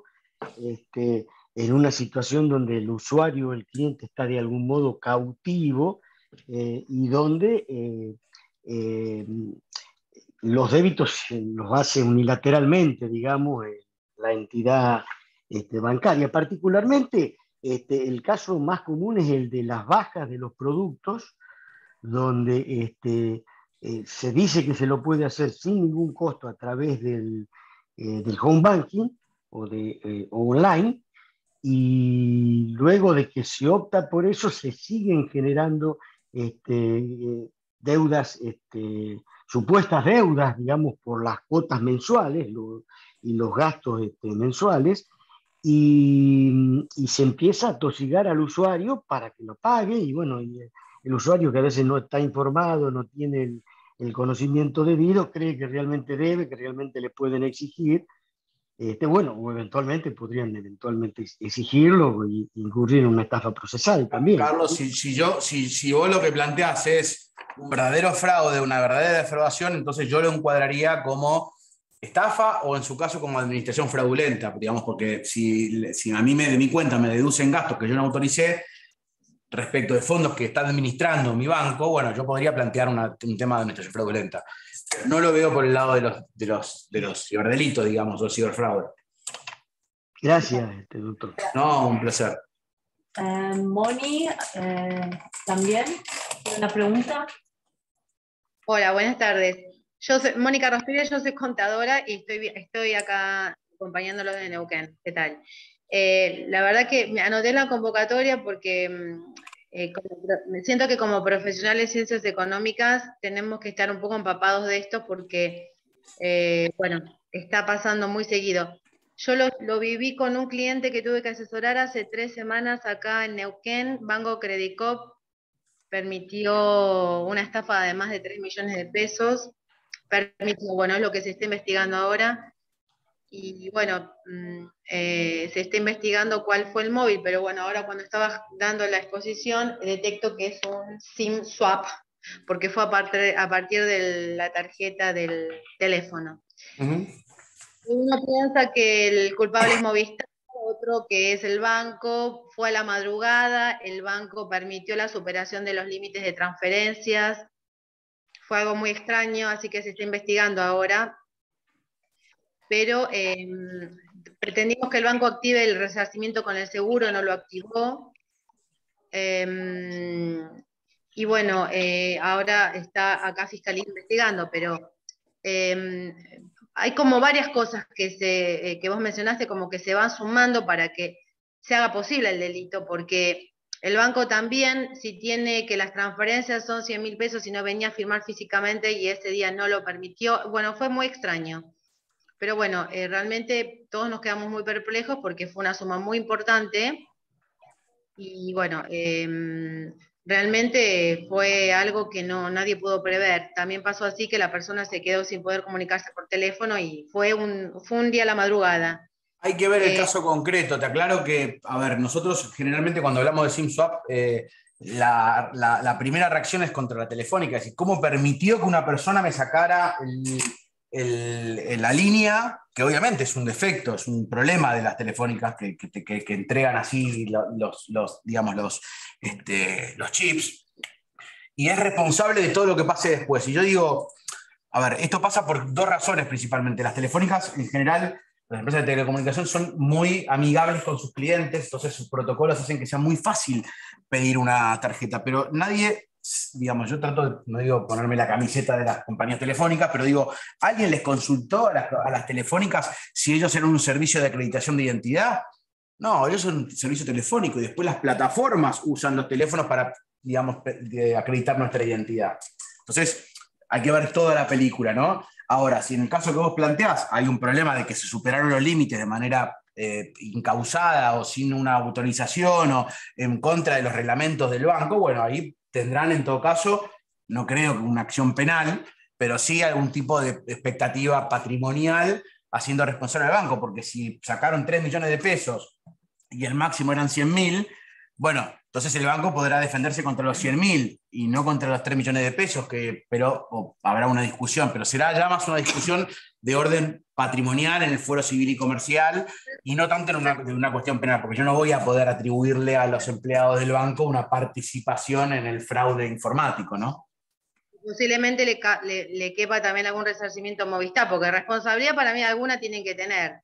en una situación donde el usuario, el cliente, está de algún modo cautivo y donde los débitos los hace unilateralmente, digamos, la entidad bancaria. Particularmente, el caso más común es el de las bajas de los productos, donde se dice que se lo puede hacer sin ningún costo a través del home banking o online, y luego de que se opta por eso se siguen generando deudas supuestas deudas, digamos, por las cuotas mensuales y los gastos mensuales, y se empieza a atosigar al usuario para que lo pague, y bueno, y el usuario, que a veces no está informado, no tiene el conocimiento debido, cree que realmente debe, que realmente le pueden exigir, bueno, o eventualmente podrían exigirlo y incurrir en una estafa procesal también. Carlos, si vos lo que planteás es un verdadero fraude, una verdadera defraudación, entonces yo lo encuadraría como estafa o en su caso como administración fraudulenta, digamos, porque si a mí de mi cuenta me deducen gastos que yo no autoricé respecto de fondos que está administrando mi banco, bueno, yo podría plantear un tema de administración fraudulenta. Pero no lo veo por el lado de los ciberdelitos, digamos, o ciberfraude. Gracias, doctor. No, un placer. Moni, también, una pregunta. Hola, buenas tardes. Yo soy Mónica Rospires, yo soy contadora y estoy acá acompañándolos de Neuquén. ¿Qué tal? La verdad que me anoté en la convocatoria porque me siento que como profesionales de ciencias económicas tenemos que estar un poco empapados de esto porque, bueno, está pasando muy seguido. Yo lo viví con un cliente que tuve que asesorar hace 3 semanas acá en Neuquén. Banco Credicop permitió una estafa de más de 3 millones de pesos. Permitió, bueno, es lo que se está investigando ahora. Y bueno, se está investigando cuál fue el móvil, pero bueno, ahora cuando estaba dando la exposición detecto que es un SIM swap, porque fue a partir de la tarjeta del teléfono. Uno piensa que el culpable es Movistar, otro que es el banco. Fue a la madrugada, el banco permitió la superación de los límites de transferencias. Fue algo muy extraño, así que se está investigando ahora. Pero pretendimos que el banco active el resarcimiento con el seguro, no lo activó. Y bueno, ahora está acá Fiscalía investigando, pero hay como varias cosas que vos mencionaste, como que se van sumando para que se haga posible el delito, porque el banco también, si tiene que las transferencias son 100.000 pesos y no venía a firmar físicamente y ese día no lo permitió, bueno, fue muy extraño. Pero bueno, realmente todos nos quedamos muy perplejos porque fue una suma muy importante y bueno, realmente fue algo que nadie pudo prever. También pasó así que la persona se quedó sin poder comunicarse por teléfono y fue un día a la madrugada. Hay que ver el caso concreto. Te aclaro que, a ver, nosotros generalmente cuando hablamos de SIM swap, la primera reacción es contra la telefónica, es decir, ¿cómo permitió que una persona me sacara la línea? Que obviamente es un defecto, es un problema de las telefónicas que entregan así los chips, y es responsable de todo lo que pase después. Y yo digo, a ver, esto pasa por 2 razones principalmente. Las telefónicas en general, las empresas de telecomunicación son muy amigables con sus clientes, entonces sus protocolos hacen que sea muy fácil pedir una tarjeta, pero nadie, digamos, yo trato de, no digo ponerme la camiseta de las compañías telefónicas, pero digo, ¿alguien les consultó a las telefónicas si ellos eran un servicio de acreditación de identidad? No, ellos son un servicio telefónico y después las plataformas usan los teléfonos para, digamos, acreditar nuestra identidad. Entonces, hay que ver toda la película, ¿no? Ahora, si en el caso que vos planteás hay un problema de que se superaron los límites de manera incausada o sin una autorización o en contra de los reglamentos del banco, bueno, ahí tendrán en todo caso, no creo que una acción penal, pero sí algún tipo de expectativa patrimonial haciendo responsable al banco, porque si sacaron 3 millones de pesos y el máximo eran 100.000, bueno, entonces el banco podrá defenderse contra los 100.000 y no contra los 3 millones de pesos, pero habrá una discusión, pero será ya más una discusión de orden patrimonial en el fuero civil y comercial y no tanto en una cuestión penal, porque yo no voy a poder atribuirle a los empleados del banco una participación en el fraude informático, ¿no? Posiblemente le quepa también algún resarcimiento a Movistar, porque responsabilidad para mí alguna tienen que tener.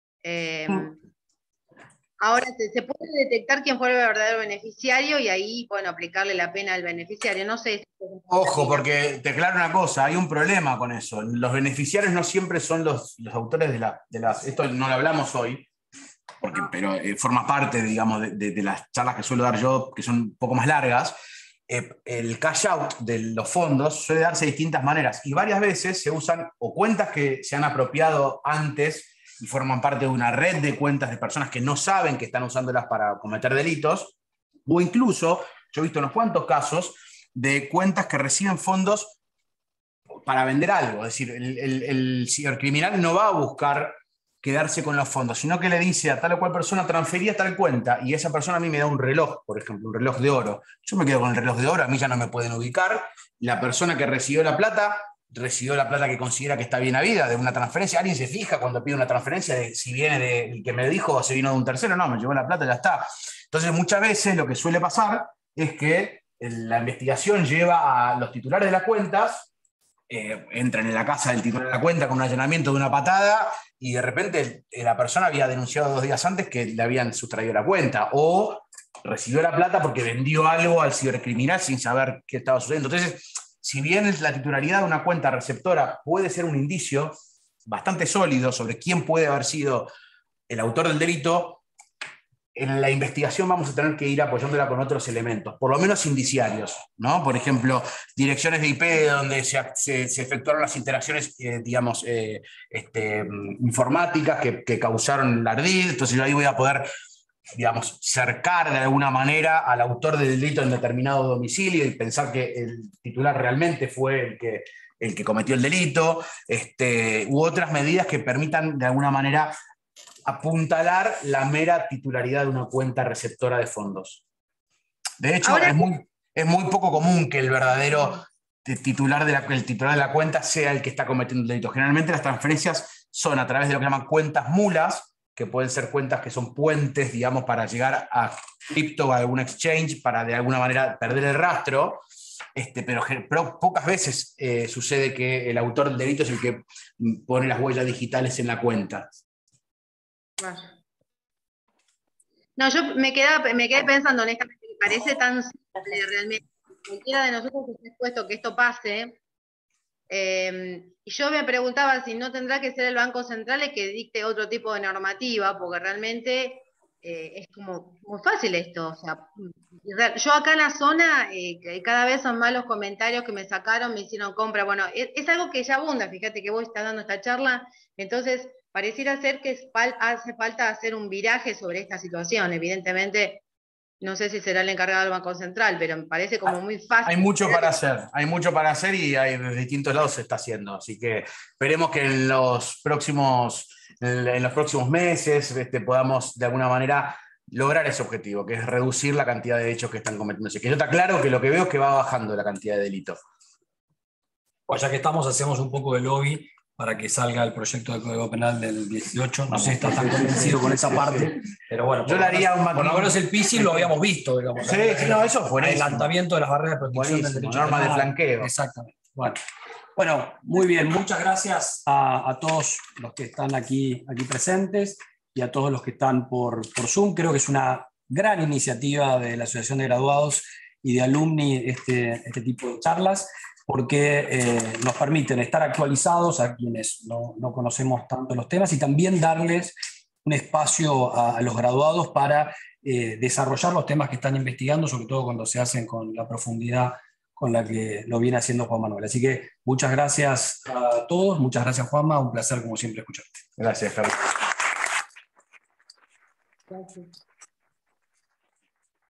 Ahora se puede detectar quién fue el verdadero beneficiario y ahí, bueno, aplicarle la pena al beneficiario. No sé. Ojo, porque te aclaro una cosa, hay un problema con eso. Los beneficiarios no siempre son los autores de las... Esto no lo hablamos hoy, pero forma parte, digamos, de las charlas que suelo dar yo, que son un poco más largas. el cash out de los fondos suele darse de distintas maneras y varias veces se usan o cuentas que se han apropiado antes y forman parte de una red de cuentas de personas que no saben que están usándolas para cometer delitos, o incluso, yo he visto unos cuantos casos de cuentas que reciben fondos para vender algo. Es decir, el cibercriminal no va a buscar quedarse con los fondos, sino que le dice a tal o cual persona, transferí a tal cuenta, y esa persona a mí me da un reloj, por ejemplo, un reloj de oro. Yo me quedo con el reloj de oro, a mí ya no me pueden ubicar. La persona que recibió la plata que considera que está bien habida de una transferencia. Alguien se fija cuando pide una transferencia de si viene del que me dijo o si vino de un tercero. No, me llevó la plata y ya está. Entonces, muchas veces lo que suele pasar es que la investigación lleva a los titulares de las cuentas, entran en la casa del titular de la cuenta con un allanamiento de una patada y de repente la persona había denunciado 2 días antes que le habían sustraído la cuenta o recibió la plata porque vendió algo al cibercriminal sin saber qué estaba sucediendo. Entonces, si bien la titularidad de una cuenta receptora puede ser un indicio bastante sólido sobre quién puede haber sido el autor del delito, en la investigación vamos a tener que ir apoyándola con otros elementos, por lo menos indiciarios, ¿no? Por ejemplo, direcciones de IP donde se efectuaron las interacciones, informáticas que causaron el ardid. Entonces yo ahí voy a poder, digamos, cercar de alguna manera al autor del delito en determinado domicilio y pensar que el titular realmente fue el que cometió el delito, u otras medidas que permitan de alguna manera apuntalar la mera titularidad de una cuenta receptora de fondos. De hecho, Ahora, es muy poco común que el verdadero titular de la cuenta sea el que está cometiendo el delito. Generalmente las transferencias son a través de lo que llaman cuentas mulas, que pueden ser cuentas que son puentes, digamos, para llegar a cripto o a algún exchange, para de alguna manera perder el rastro. Pero pocas veces sucede que el autor del delito es el que pone las huellas digitales en la cuenta. no, yo me quedé pensando honestamente, me parece tan simple realmente. Cualquiera de nosotros está expuesto que esto pase. Y yo me preguntaba si no tendrá que ser el Banco Central el que dicte otro tipo de normativa, porque realmente es como muy fácil esto. O sea, yo acá en la zona, cada vez son más los comentarios que me sacaron, me hicieron compra. Bueno, es algo que ya abunda, fíjate que vos estás dando esta charla, entonces pareciera ser que hace falta hacer un viraje sobre esta situación. Evidentemente, no sé si será el encargado del Banco Central, pero me parece como muy fácil. Hay mucho para hacer y desde distintos lados se está haciendo. Así que esperemos que en los próximos meses podamos de alguna manera lograr ese objetivo, que es reducir la cantidad de hechos que están cometiéndose. Que yo está claro que lo que veo es que va bajando la cantidad de delitos. Pues ya que estamos, hacemos un poco de lobby para que salga el proyecto de Código Penal del 18. No sé si estás tan convencido con esa parte, pero bueno, yo le haría por lo menos el PISI lo habíamos visto, digamos. Sí, no, eso fue el adelantamiento de las barreras de protección del derecho norma penal. de flanqueo. Exactamente. Bueno, muy bien. Muchas gracias a todos los que están aquí presentes y a todos los que están por Zoom. Creo que es una gran iniciativa de la Asociación de Graduados y de Alumni este tipo de charlas, porque nos permiten estar actualizados a quienes no conocemos tanto los temas y también darles un espacio a los graduados para desarrollar los temas que están investigando, sobre todo cuando se hacen con la profundidad con la que lo viene haciendo Juan Manuel. Así que muchas gracias a todos, muchas gracias Juanma, un placer como siempre escucharte. Gracias, Carlos. Gracias.